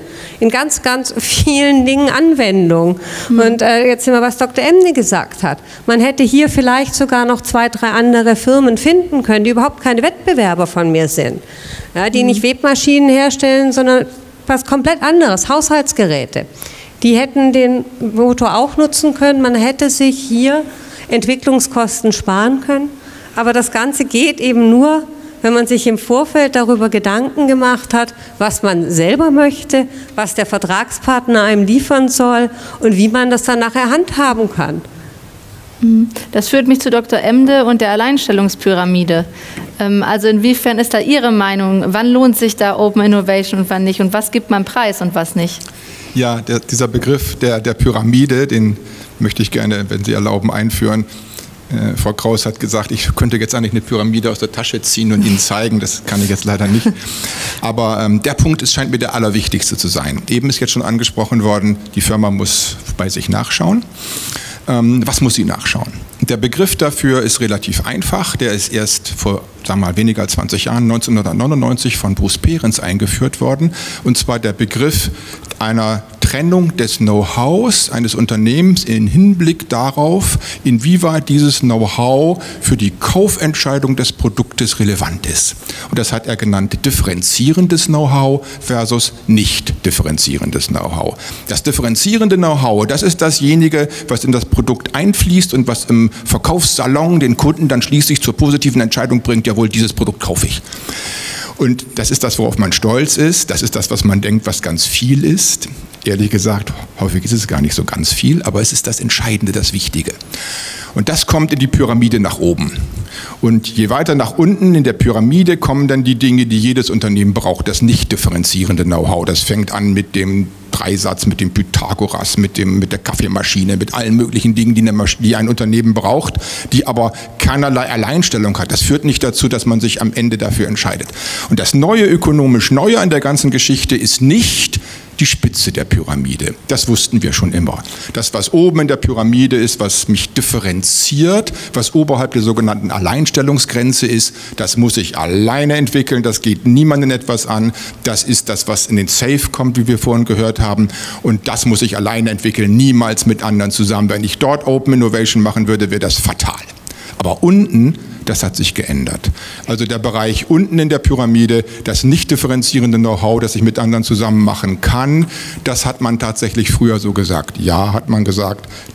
Dingen Anwendung. Und jetzt sind wir, was Dr. Emde gesagt hat. Man hätte hier vielleicht sogar noch 2, 3 andere Firmen finden können, die überhaupt keine Wettbewerber von mir sind. Ja, die nicht Webmaschinen herstellen, sondern was komplett anderes, Haushaltsgeräte. Die hätten den Motor auch nutzen können. Man hätte sich hier Entwicklungskosten sparen können. Aber das Ganze geht eben nur, wenn man sich im Vorfeld darüber Gedanken gemacht hat, was man selber möchte, was der Vertragspartner einem liefern soll und wie man das dann nachher handhaben kann. Das führt mich zu Dr. Emde und der Alleinstellungspyramide. Also inwiefern ist da Ihre Meinung? Wann lohnt sich da Open Innovation und wann nicht? Und was gibt man preis und was nicht? Ja, dieser Begriff der Pyramide, den möchte ich gerne, wenn Sie erlauben, einführen. Frau Kraus hat gesagt, ich könnte jetzt eigentlich eine Pyramide aus der Tasche ziehen und Ihnen zeigen. Das kann ich jetzt leider nicht. Aber der Punkt scheint mir der allerwichtigste zu sein. Eben ist jetzt schon angesprochen worden, die Firma muss bei sich nachschauen. Was muss sie nachschauen? Der Begriff dafür ist relativ einfach. Der ist erst vor, sagen wir mal, weniger als 20 Jahren, 1999, von Bruce Perens eingeführt worden. Und zwar der Begriff einer Trennung des Know-hows eines Unternehmens im Hinblick darauf, inwieweit dieses Know-how für die Kaufentscheidung des Produktes relevant ist. Und das hat er genannt differenzierendes Know-how versus nicht differenzierendes Know-how. Das differenzierende Know-how, das ist dasjenige, was in das Produkt einfließt und was im Verkaufssalon den Kunden dann schließlich zur positiven Entscheidung bringt, jawohl, dieses Produkt kaufe ich. Und das ist das, worauf man stolz ist. Das ist das, was man denkt, was ganz viel ist. Ehrlich gesagt, häufig ist es gar nicht so ganz viel, aber es ist das Entscheidende, das Wichtige. Und das kommt in die Pyramide nach oben. Und je weiter nach unten in der Pyramide kommen dann die Dinge, die jedes Unternehmen braucht, das nicht differenzierende Know-how. Das fängt an mit dem Dreisatz, mit dem Pythagoras, mit der Kaffeemaschine, mit allen möglichen Dingen, die ein Unternehmen braucht, die aber keinerlei Alleinstellung hat. Das führt nicht dazu, dass man sich am Ende dafür entscheidet. Und das neue, ökonomisch Neue an der ganzen Geschichte ist nicht die Spitze der Pyramide. Das wussten wir schon immer. Das, was oben in der Pyramide ist, was mich differenziert, was oberhalb der sogenannten Alleinstellungsgrenze ist, das muss ich alleine entwickeln, das geht niemandem etwas an. Das ist das, was in den Safe kommt, wie wir vorhin gehört haben. Und das muss ich alleine entwickeln, niemals mit anderen zusammen. Wenn ich dort Open Innovation machen würde, wäre das fatal. Aber unten, das hat sich geändert. Also der Bereich unten in der Pyramide, das nicht differenzierende Know-how, das ich mit anderen zusammen machen kann, das hat man tatsächlich früher so gesagt. Ja, hat man gesagt, das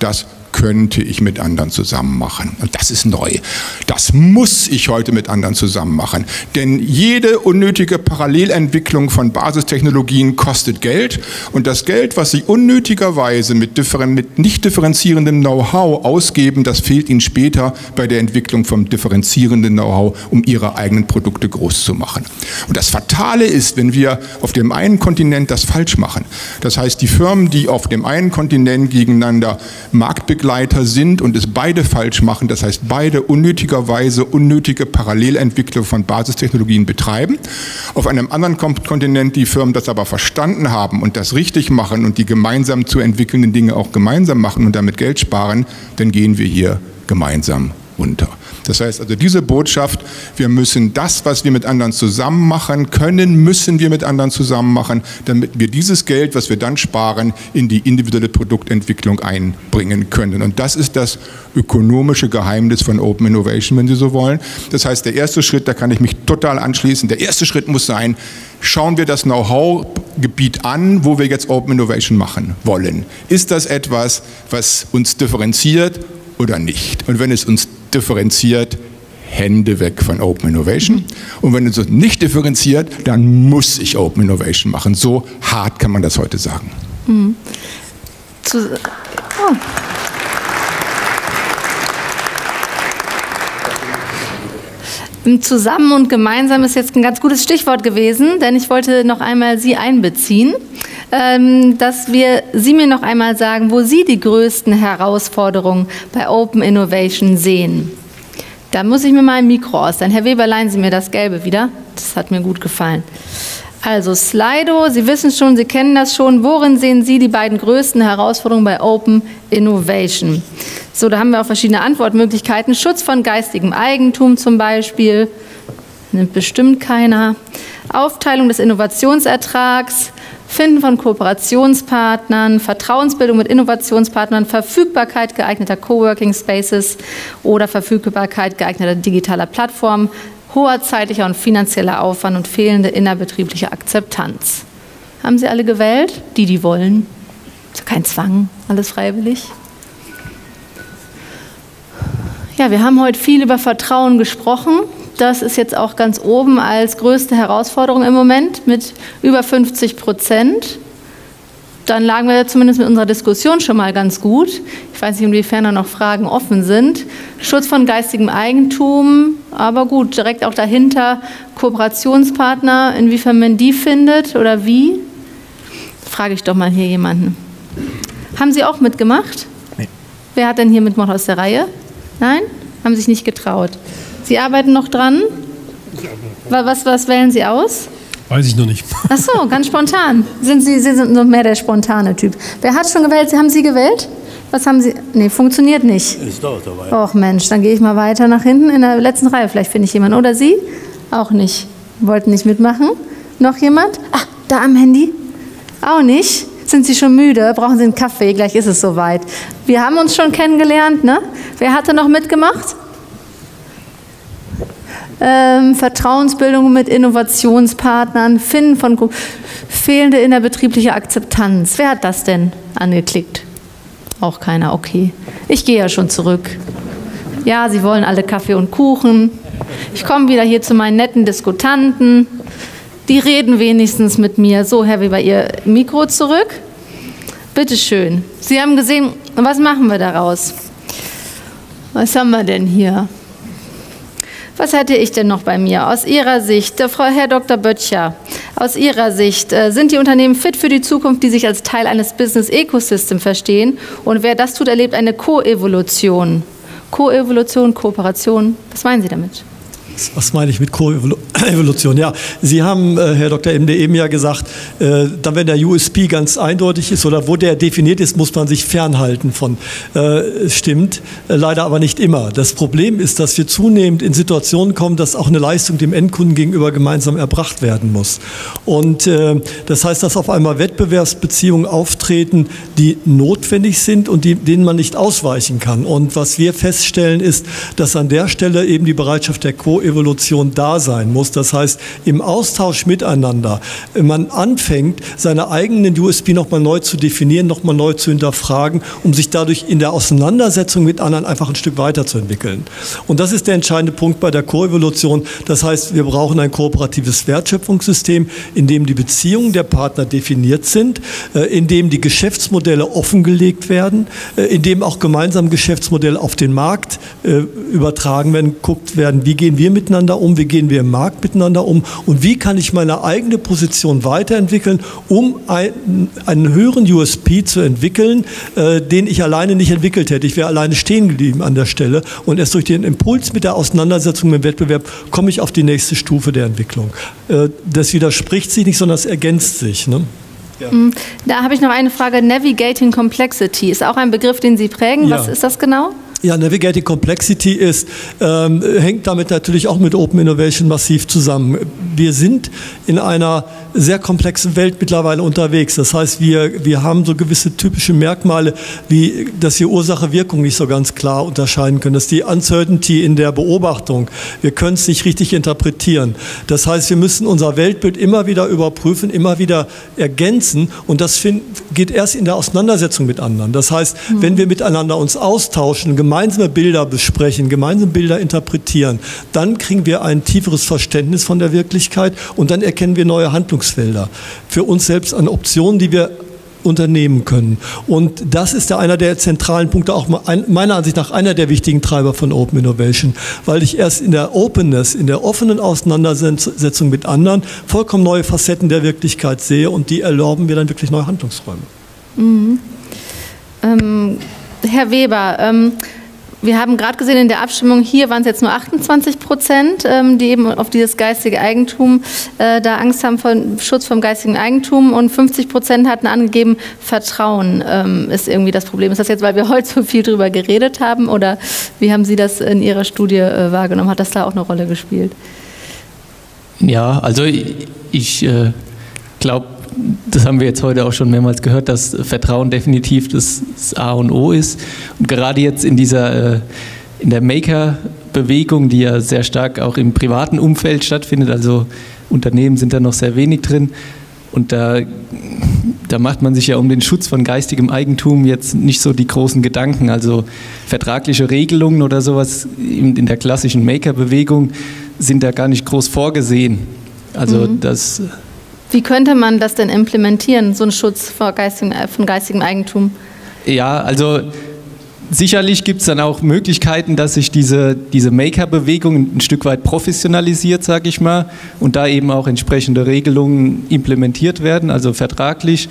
könnte ich mit anderen zusammen machen. Und das ist neu. Das muss ich heute mit anderen zusammen machen. Denn jede unnötige Parallelentwicklung von Basistechnologien kostet Geld. Und das Geld, was Sie unnötigerweise mit nicht differenzierendem Know-how ausgeben, das fehlt Ihnen später bei der Entwicklung vom differenzierenden Know-how, um Ihre eigenen Produkte groß zu machen. Und das Fatale ist, wenn wir auf dem einen Kontinent das falsch machen. Das heißt, die Firmen, die auf dem einen Kontinent gegeneinander Marktbegleiter sind und es beide falsch machen, das heißt beide unnötigerweise unnötige Parallelentwicklung von Basistechnologien betreiben. Auf einem anderen Kontinent die Firmen das aber verstanden haben und das richtig machen und die gemeinsam zu entwickelnden Dinge auch gemeinsam machen und damit Geld sparen, dann gehen wir hier gemeinsam unter. Das heißt also diese Botschaft, wir müssen das, was wir mit anderen zusammen machen können, müssen wir mit anderen zusammen machen, damit wir dieses Geld, was wir dann sparen, in die individuelle Produktentwicklung einbringen können. Und das ist das ökonomische Geheimnis von Open Innovation, wenn Sie so wollen. Das heißt, der erste Schritt, da kann ich mich total anschließen, der erste Schritt muss sein, schauen wir das Know-how-Gebiet an, wo wir jetzt Open Innovation machen wollen. Ist das etwas, was uns differenziert oder nicht? Und wenn es uns differenziert, Hände weg von Open Innovation. Und wenn es uns nicht differenziert, dann muss ich Open Innovation machen. So hart kann man das heute sagen. Zusammen und gemeinsam ist jetzt ein ganz gutes Stichwort gewesen, denn ich wollte noch einmal Sie einbeziehen, dass Sie mir noch einmal sagen, wo Sie die größten Herausforderungen bei Open Innovation sehen. Da muss ich mir mal ein Mikro ausleihen. Herr Weber, leihen Sie mir das Gelbe wieder. Das hat mir gut gefallen. Also Slido, Sie wissen schon, Sie kennen das schon. Worin sehen Sie die beiden größten Herausforderungen bei Open Innovation? So, da haben wir auch verschiedene Antwortmöglichkeiten. Schutz von geistigem Eigentum zum Beispiel, nimmt bestimmt keiner. Aufteilung des Innovationsertrags, Finden von Kooperationspartnern, Vertrauensbildung mit Innovationspartnern, Verfügbarkeit geeigneter Coworking Spaces oder Verfügbarkeit geeigneter digitaler Plattformen, hoher zeitlicher und finanzieller Aufwand und fehlende innerbetriebliche Akzeptanz. Haben Sie alle gewählt? Die wollen. Ist kein Zwang, alles freiwillig. Ja, wir haben heute viel über Vertrauen gesprochen. Das ist jetzt auch ganz oben als größte Herausforderung im Moment mit über 50%. Dann lagen wir zumindest mit unserer Diskussion schon mal ganz gut. Ich weiß nicht, inwiefern da noch Fragen offen sind. Schutz von geistigem Eigentum, aber gut, direkt auch dahinter Kooperationspartner, inwiefern man die findet oder wie. Frage ich doch mal hier jemanden. Haben Sie auch mitgemacht? Nee. Wer hat denn hier mitgemacht aus der Reihe? Nein? Haben sich nicht getraut. Sie arbeiten noch dran? Was wählen Sie aus? Weiß ich noch nicht. Ach so, ganz spontan. Sie sind noch mehr der spontane Typ. Wer hat schon gewählt? Haben Sie gewählt? Was haben Sie? Nee, funktioniert nicht. Ist doch dabei. Och Mensch, dann gehe ich mal weiter nach hinten in der letzten Reihe. Vielleicht finde ich jemanden. Oder Sie? Auch nicht. Wollten nicht mitmachen? Noch jemand? Ach, da am Handy? Auch nicht? Sind Sie schon müde? Brauchen Sie einen Kaffee? Gleich ist es soweit. Wir haben uns schon kennengelernt, ne? Wer hatte noch mitgemacht? Vertrauensbildung mit Innovationspartnern, Finden von fehlende innerbetriebliche Akzeptanz. Wer hat das denn angeklickt? Auch keiner, okay. Ich gehe ja schon zurück. Ja, Sie wollen alle Kaffee und Kuchen. Ich komme wieder hier zu meinen netten Diskutanten. Die reden wenigstens mit mir. So, Herr Weber, Ihr Mikro zurück. Bitte schön. Sie haben gesehen, was machen wir daraus? Was haben wir denn hier? Was hätte ich denn noch bei mir? Aus Ihrer Sicht, Herr Dr. Böttcher, aus Ihrer Sicht, sind die Unternehmen fit für die Zukunft, die sich als Teil eines Business-Ecosystems verstehen? Und wer das tut, erlebt eine Koevolution. Koevolution, Kooperation, was meinen Sie damit? Was meine ich mit Koevolution? Ja, Sie haben, Herr Dr. Emde, eben ja gesagt, dann wenn der USP ganz eindeutig ist oder wo der definiert ist, muss man sich fernhalten von. Stimmt, leider aber nicht immer. Das Problem ist, dass wir zunehmend in Situationen kommen, dass auch eine Leistung dem Endkunden gegenüber gemeinsam erbracht werden muss. Und das heißt, dass auf einmal Wettbewerbsbeziehungen auftreten, die notwendig sind und denen man nicht ausweichen kann. Und was wir feststellen ist, dass an der Stelle eben die Bereitschaft der Koevolution Koevolution da sein muss. Das heißt, im Austausch miteinander, man anfängt, seine eigenen USP nochmal neu zu definieren, nochmal neu zu hinterfragen, um sich dadurch in der Auseinandersetzung mit anderen einfach ein Stück weiterzuentwickeln. Und das ist der entscheidende Punkt bei der Koevolution. Das heißt, wir brauchen ein kooperatives Wertschöpfungssystem, in dem die Beziehungen der Partner definiert sind, in dem die Geschäftsmodelle offengelegt werden, in dem auch gemeinsam Geschäftsmodelle auf den Markt übertragen werden, geguckt werden, wie gehen wir miteinander um, wie gehen wir im Markt miteinander um und wie kann ich meine eigene Position weiterentwickeln, um einen höheren USP zu entwickeln, den ich alleine nicht entwickelt hätte. Ich wäre alleine stehen geblieben an der Stelle und erst durch den Impuls mit der Auseinandersetzung mit dem Wettbewerb komme ich auf die nächste Stufe der Entwicklung. Das widerspricht sich nicht, sondern es ergänzt sich. Ne? Ja. Da habe ich noch eine Frage. Navigating Complexity ist auch ein Begriff, den Sie prägen. Was ist das genau? Ja, Navigating Complexity hängt damit natürlich auch mit Open Innovation massiv zusammen. Wir sind in einer sehr komplexen Welt mittlerweile unterwegs. Das heißt, wir haben so gewisse typische Merkmale, wie dass wir Ursache-Wirkung nicht so ganz klar unterscheiden können. Das ist die Uncertainty in der Beobachtung. Wir können es nicht richtig interpretieren. Das heißt, wir müssen unser Weltbild immer wieder überprüfen, immer wieder ergänzen und das geht erst in der Auseinandersetzung mit anderen. Das heißt, wenn wir miteinander uns austauschen, gemeinsame Bilder besprechen, gemeinsame Bilder interpretieren, dann kriegen wir ein tieferes Verständnis von der Wirklichkeit und dann erkennen wir neue Handlungsfelder für uns selbst an Optionen, die wir unternehmen können. Und das ist einer der zentralen Punkte, auch meiner Ansicht nach einer der wichtigen Treiber von Open Innovation, weil ich erst in der Openness, in der offenen Auseinandersetzung mit anderen vollkommen neue Facetten der Wirklichkeit sehe und die erlauben mir dann wirklich neue Handlungsräume. Mhm. Herr Weber, wir haben gerade gesehen in der Abstimmung, hier waren es jetzt nur 28%, die eben auf dieses geistige Eigentum da Angst haben vor Schutz vom geistigen Eigentum und 50% hatten angegeben, Vertrauen ist irgendwie das Problem. Ist das jetzt, weil wir heute so viel drüber geredet haben oder wie haben Sie das in Ihrer Studie wahrgenommen? Hat das da auch eine Rolle gespielt? Ja, also ich glaube, das haben wir jetzt heute auch schon mehrmals gehört, dass Vertrauen definitiv das A und O ist. Und gerade jetzt in der Maker-Bewegung, die ja sehr stark auch im privaten Umfeld stattfindet, also Unternehmen sind da noch sehr wenig drin. Und da macht man sich ja um den Schutz von geistigem Eigentum jetzt nicht so die großen Gedanken. Also vertragliche Regelungen oder sowas in der klassischen Maker-Bewegung sind da gar nicht groß vorgesehen. Also das... Wie könnte man das denn implementieren, so einen Schutz von geistigem Eigentum? Ja, also sicherlich gibt es dann auch Möglichkeiten, dass sich diese Maker-Bewegung ein Stück weit professionalisiert, sage ich mal, und da eben auch entsprechende Regelungen implementiert werden, also vertraglich.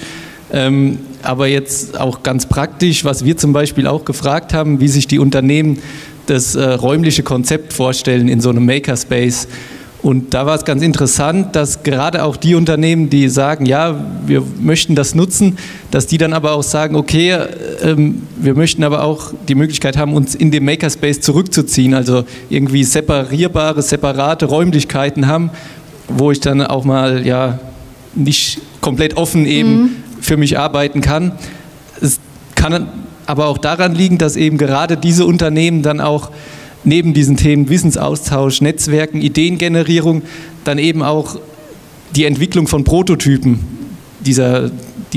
Aber jetzt auch ganz praktisch, was wir zum Beispiel auch gefragt haben, wie sich die Unternehmen das räumliche Konzept vorstellen in so einem Makerspace. Und da war es ganz interessant, dass gerade auch die Unternehmen, die sagen, ja, wir möchten das nutzen, dass die dann aber auch sagen, okay, wir möchten aber auch die Möglichkeit haben, uns in dem Makerspace zurückzuziehen, also irgendwie separate Räumlichkeiten haben, wo ich dann auch mal ja nicht komplett offen eben für mich arbeiten kann. Es kann aber auch daran liegen, dass eben gerade diese Unternehmen dann auch neben diesen Themen Wissensaustausch, Netzwerken, Ideengenerierung, dann eben auch die Entwicklung von Prototypen dieser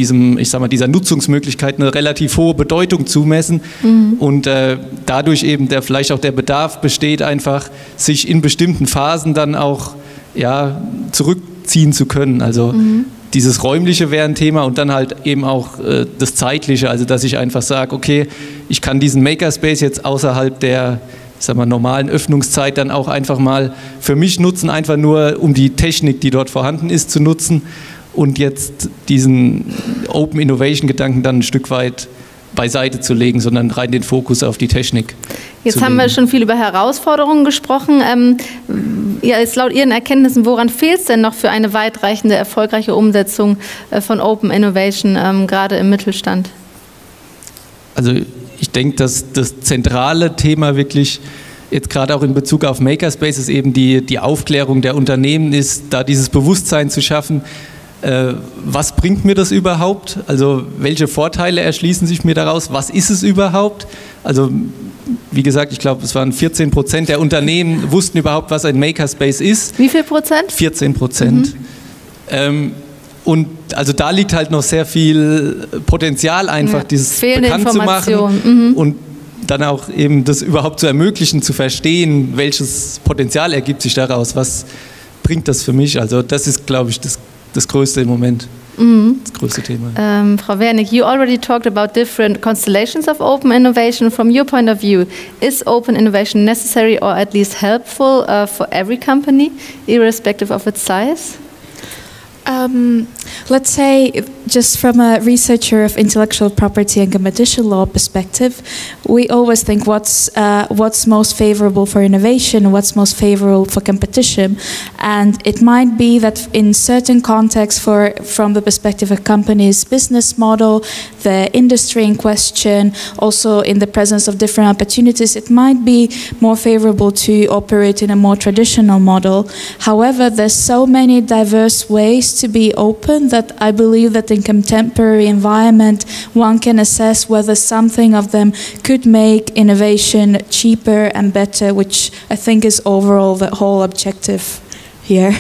Nutzungsmöglichkeit eine relativ hohe Bedeutung zumessen und dadurch eben vielleicht auch der Bedarf besteht, einfach sich in bestimmten Phasen dann auch zurückziehen zu können. Also dieses Räumliche wäre ein Thema und dann halt eben auch das Zeitliche, also dass ich einfach sage, okay, ich kann diesen Makerspace jetzt außerhalb der normalen Öffnungszeit dann auch einfach mal für mich nutzen, einfach nur um die Technik, die dort vorhanden ist, zu nutzen und jetzt diesen Open Innovation Gedanken dann ein Stück weit beiseite zu legen, sondern rein den Fokus auf die Technik. Jetzt haben wir schon viel über Herausforderungen gesprochen. Jetzt laut Ihren Erkenntnissen, woran fehlt es denn noch für eine weitreichende, erfolgreiche Umsetzung von Open Innovation, gerade im Mittelstand? Also ich denke, dass das zentrale Thema wirklich jetzt gerade auch in Bezug auf Makerspaces eben die Aufklärung der Unternehmen ist, da dieses Bewusstsein zu schaffen, was bringt mir das überhaupt? Also welche Vorteile erschließen sich mir daraus? Was ist es überhaupt? Also wie gesagt, ich glaube, es waren 14% der Unternehmen wussten überhaupt, was ein Makerspace ist. Wie viel Prozent? 14%. Und also da liegt halt noch sehr viel Potenzial einfach, dieses bekannt zu machen und dann auch eben das überhaupt zu ermöglichen, zu verstehen, welches Potenzial ergibt sich daraus, was bringt das für mich. Also das ist, glaube ich, das Größte im Moment. Das größte Thema. Frau Wernick, you already talked about different constellations of open innovation. From your point of view, is open innovation necessary or at least helpful for every company, irrespective of its size? Let's say, just from a researcher of intellectual property and competition law perspective, we always think what's most favorable for innovation, what's most favorable for competition, and it might be that in certain contexts, from the perspective of a company's business model, the industry in question, also in the presence of different opportunities, it might be more favorable to operate in a more traditional model. However, there's so many diverse ways to be open that I believe that in contemporary environment one can assess whether something of them could make innovation cheaper and better, which I think is overall the whole objective here.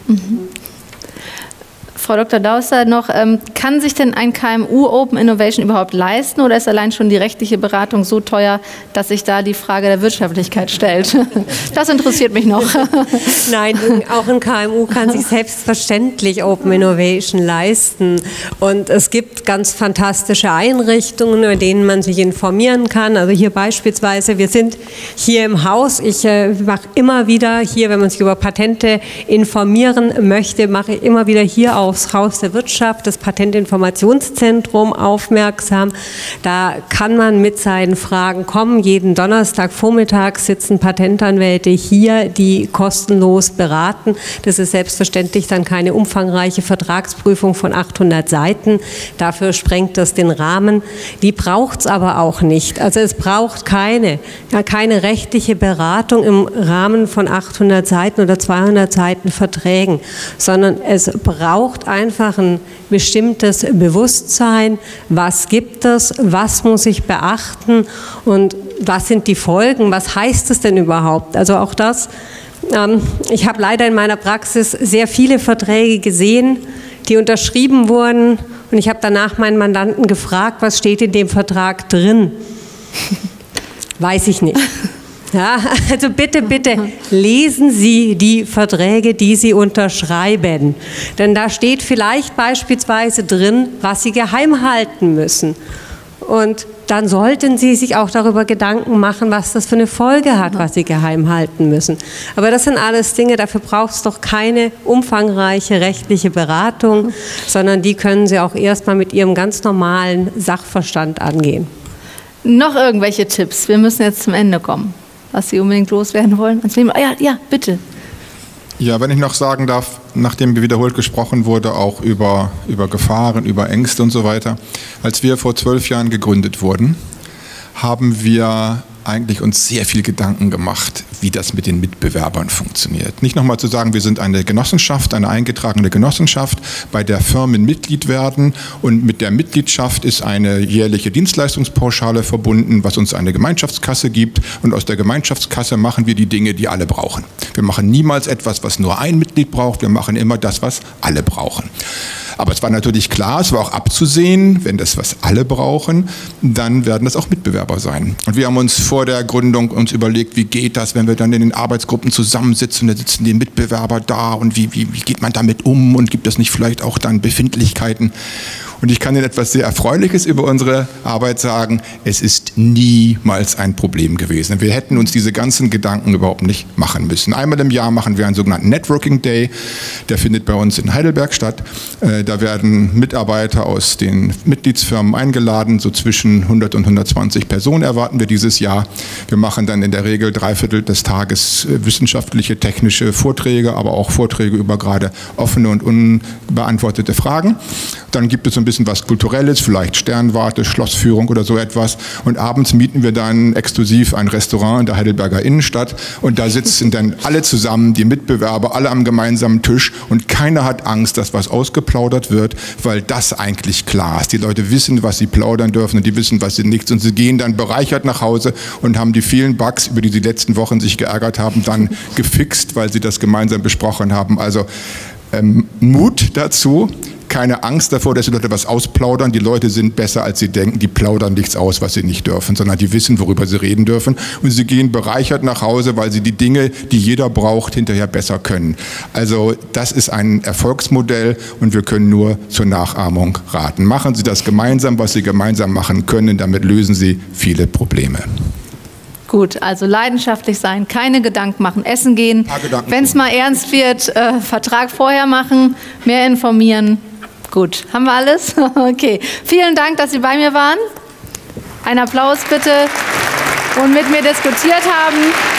Frau Dr. Dausser noch, kann sich denn ein KMU Open Innovation überhaupt leisten oder ist allein schon die rechtliche Beratung so teuer, dass sich da die Frage der Wirtschaftlichkeit stellt? Das interessiert mich noch. Nein, auch ein KMU kann sich selbstverständlich Open Innovation leisten und es gibt ganz fantastische Einrichtungen, in denen man sich informieren kann. Also hier beispielsweise, wir sind hier im Haus, ich mache immer wieder hier, wenn man sich über Patente informieren möchte, mache ich immer wieder hier aufs Haus der Wirtschaft, das Patentinformationszentrum aufmerksam. Da kann man mit seinen Fragen kommen. Jeden Donnerstagvormittag sitzen Patentanwälte hier, die kostenlos beraten. Das ist selbstverständlich dann keine umfangreiche Vertragsprüfung von 800 Seiten. Dafür sprengt das den Rahmen. Die braucht es aber auch nicht. Also es braucht keine rechtliche Beratung im Rahmen von 800 Seiten oder 200 Seiten Verträgen, sondern es braucht einfach ein bestimmtes Bewusstsein, was gibt es, was muss ich beachten und was sind die Folgen, was heißt es denn überhaupt? Also auch das, ich habe leider in meiner Praxis sehr viele Verträge gesehen, die unterschrieben wurden und ich habe danach meinen Mandanten gefragt, was steht in dem Vertrag drin? Weiß ich nicht. Ja, also bitte, bitte lesen Sie die Verträge, die Sie unterschreiben. Denn da steht vielleicht beispielsweise drin, was Sie geheim halten müssen. Und dann sollten Sie sich auch darüber Gedanken machen, was das für eine Folge hat, was Sie geheim halten müssen. Aber das sind alles Dinge, dafür braucht es doch keine umfangreiche rechtliche Beratung, sondern die können Sie auch erstmal mit Ihrem ganz normalen Sachverstand angehen. Noch irgendwelche Tipps? Wir müssen jetzt zum Ende kommen. Was Sie unbedingt loswerden wollen? Ja, bitte. Ja, wenn ich noch sagen darf, nachdem wiederholt gesprochen wurde, auch über Gefahren, über Ängste und so weiter. Als wir vor 12 Jahren gegründet wurden, haben wir eigentlich uns sehr viel Gedanken gemacht, wie das mit den Mitbewerbern funktioniert. Nicht nochmal zu sagen, wir sind eine Genossenschaft, eine eingetragene Genossenschaft, bei der Firmen Mitglied werden und mit der Mitgliedschaft ist eine jährliche Dienstleistungspauschale verbunden, was uns eine Gemeinschaftskasse gibt und aus der Gemeinschaftskasse machen wir die Dinge, die alle brauchen. Wir machen niemals etwas, was nur ein Mitglied braucht, wir machen immer das, was alle brauchen. Aber es war natürlich klar, es war auch abzusehen, wenn das, was alle brauchen, dann werden das auch Mitbewerber sein. Und wir haben uns vor der Gründung überlegt, wie geht das, wenn wir dann in den Arbeitsgruppen zusammensitzen, da sitzen die Mitbewerber da und wie geht man damit um und gibt es nicht vielleicht auch dann Befindlichkeiten? Und ich kann Ihnen etwas sehr Erfreuliches über unsere Arbeit sagen, es ist niemals ein Problem gewesen. Wir hätten uns diese ganzen Gedanken überhaupt nicht machen müssen. Einmal im Jahr machen wir einen sogenannten Networking Day, der findet bei uns in Heidelberg statt. Da werden Mitarbeiter aus den Mitgliedsfirmen eingeladen, so zwischen 100 und 120 Personen erwarten wir dieses Jahr. Wir machen dann in der Regel 3/4 des Tages wissenschaftliche, technische Vorträge, aber auch Vorträge über gerade offene und unbeantwortete Fragen. Dann gibt es ein bisschen was Kulturelles, vielleicht Sternwarte, Schlossführung oder so etwas. Und abends mieten wir dann exklusiv ein Restaurant in der Heidelberger Innenstadt und da sitzen dann alle zusammen, die Mitbewerber, alle am gemeinsamen Tisch und keiner hat Angst, dass was ausgeplaudert wird, weil das eigentlich klar ist. Die Leute wissen, was sie plaudern dürfen und die wissen, was sie nicht. Und sie gehen dann bereichert nach Hause und haben die vielen Bugs, über die sie letzten Wochen sich geärgert haben, dann gefixt, weil sie das gemeinsam besprochen haben. Also Mut dazu, keine Angst davor, dass die Leute was ausplaudern. Die Leute sind besser, als sie denken. Die plaudern nichts aus, was sie nicht dürfen, sondern die wissen, worüber sie reden dürfen. Und sie gehen bereichert nach Hause, weil sie die Dinge, die jeder braucht, hinterher besser können. Also das ist ein Erfolgsmodell und wir können nur zur Nachahmung raten. Machen Sie das gemeinsam, was Sie gemeinsam machen können. Damit lösen Sie viele Probleme. Gut, also leidenschaftlich sein, keine Gedanken machen, essen gehen. Wenn es mal ernst wird, Vertrag vorher machen, mehr informieren. Gut, haben wir alles? Okay, vielen Dank, dass Sie bei mir waren. Ein Applaus bitte und mit mir diskutiert haben.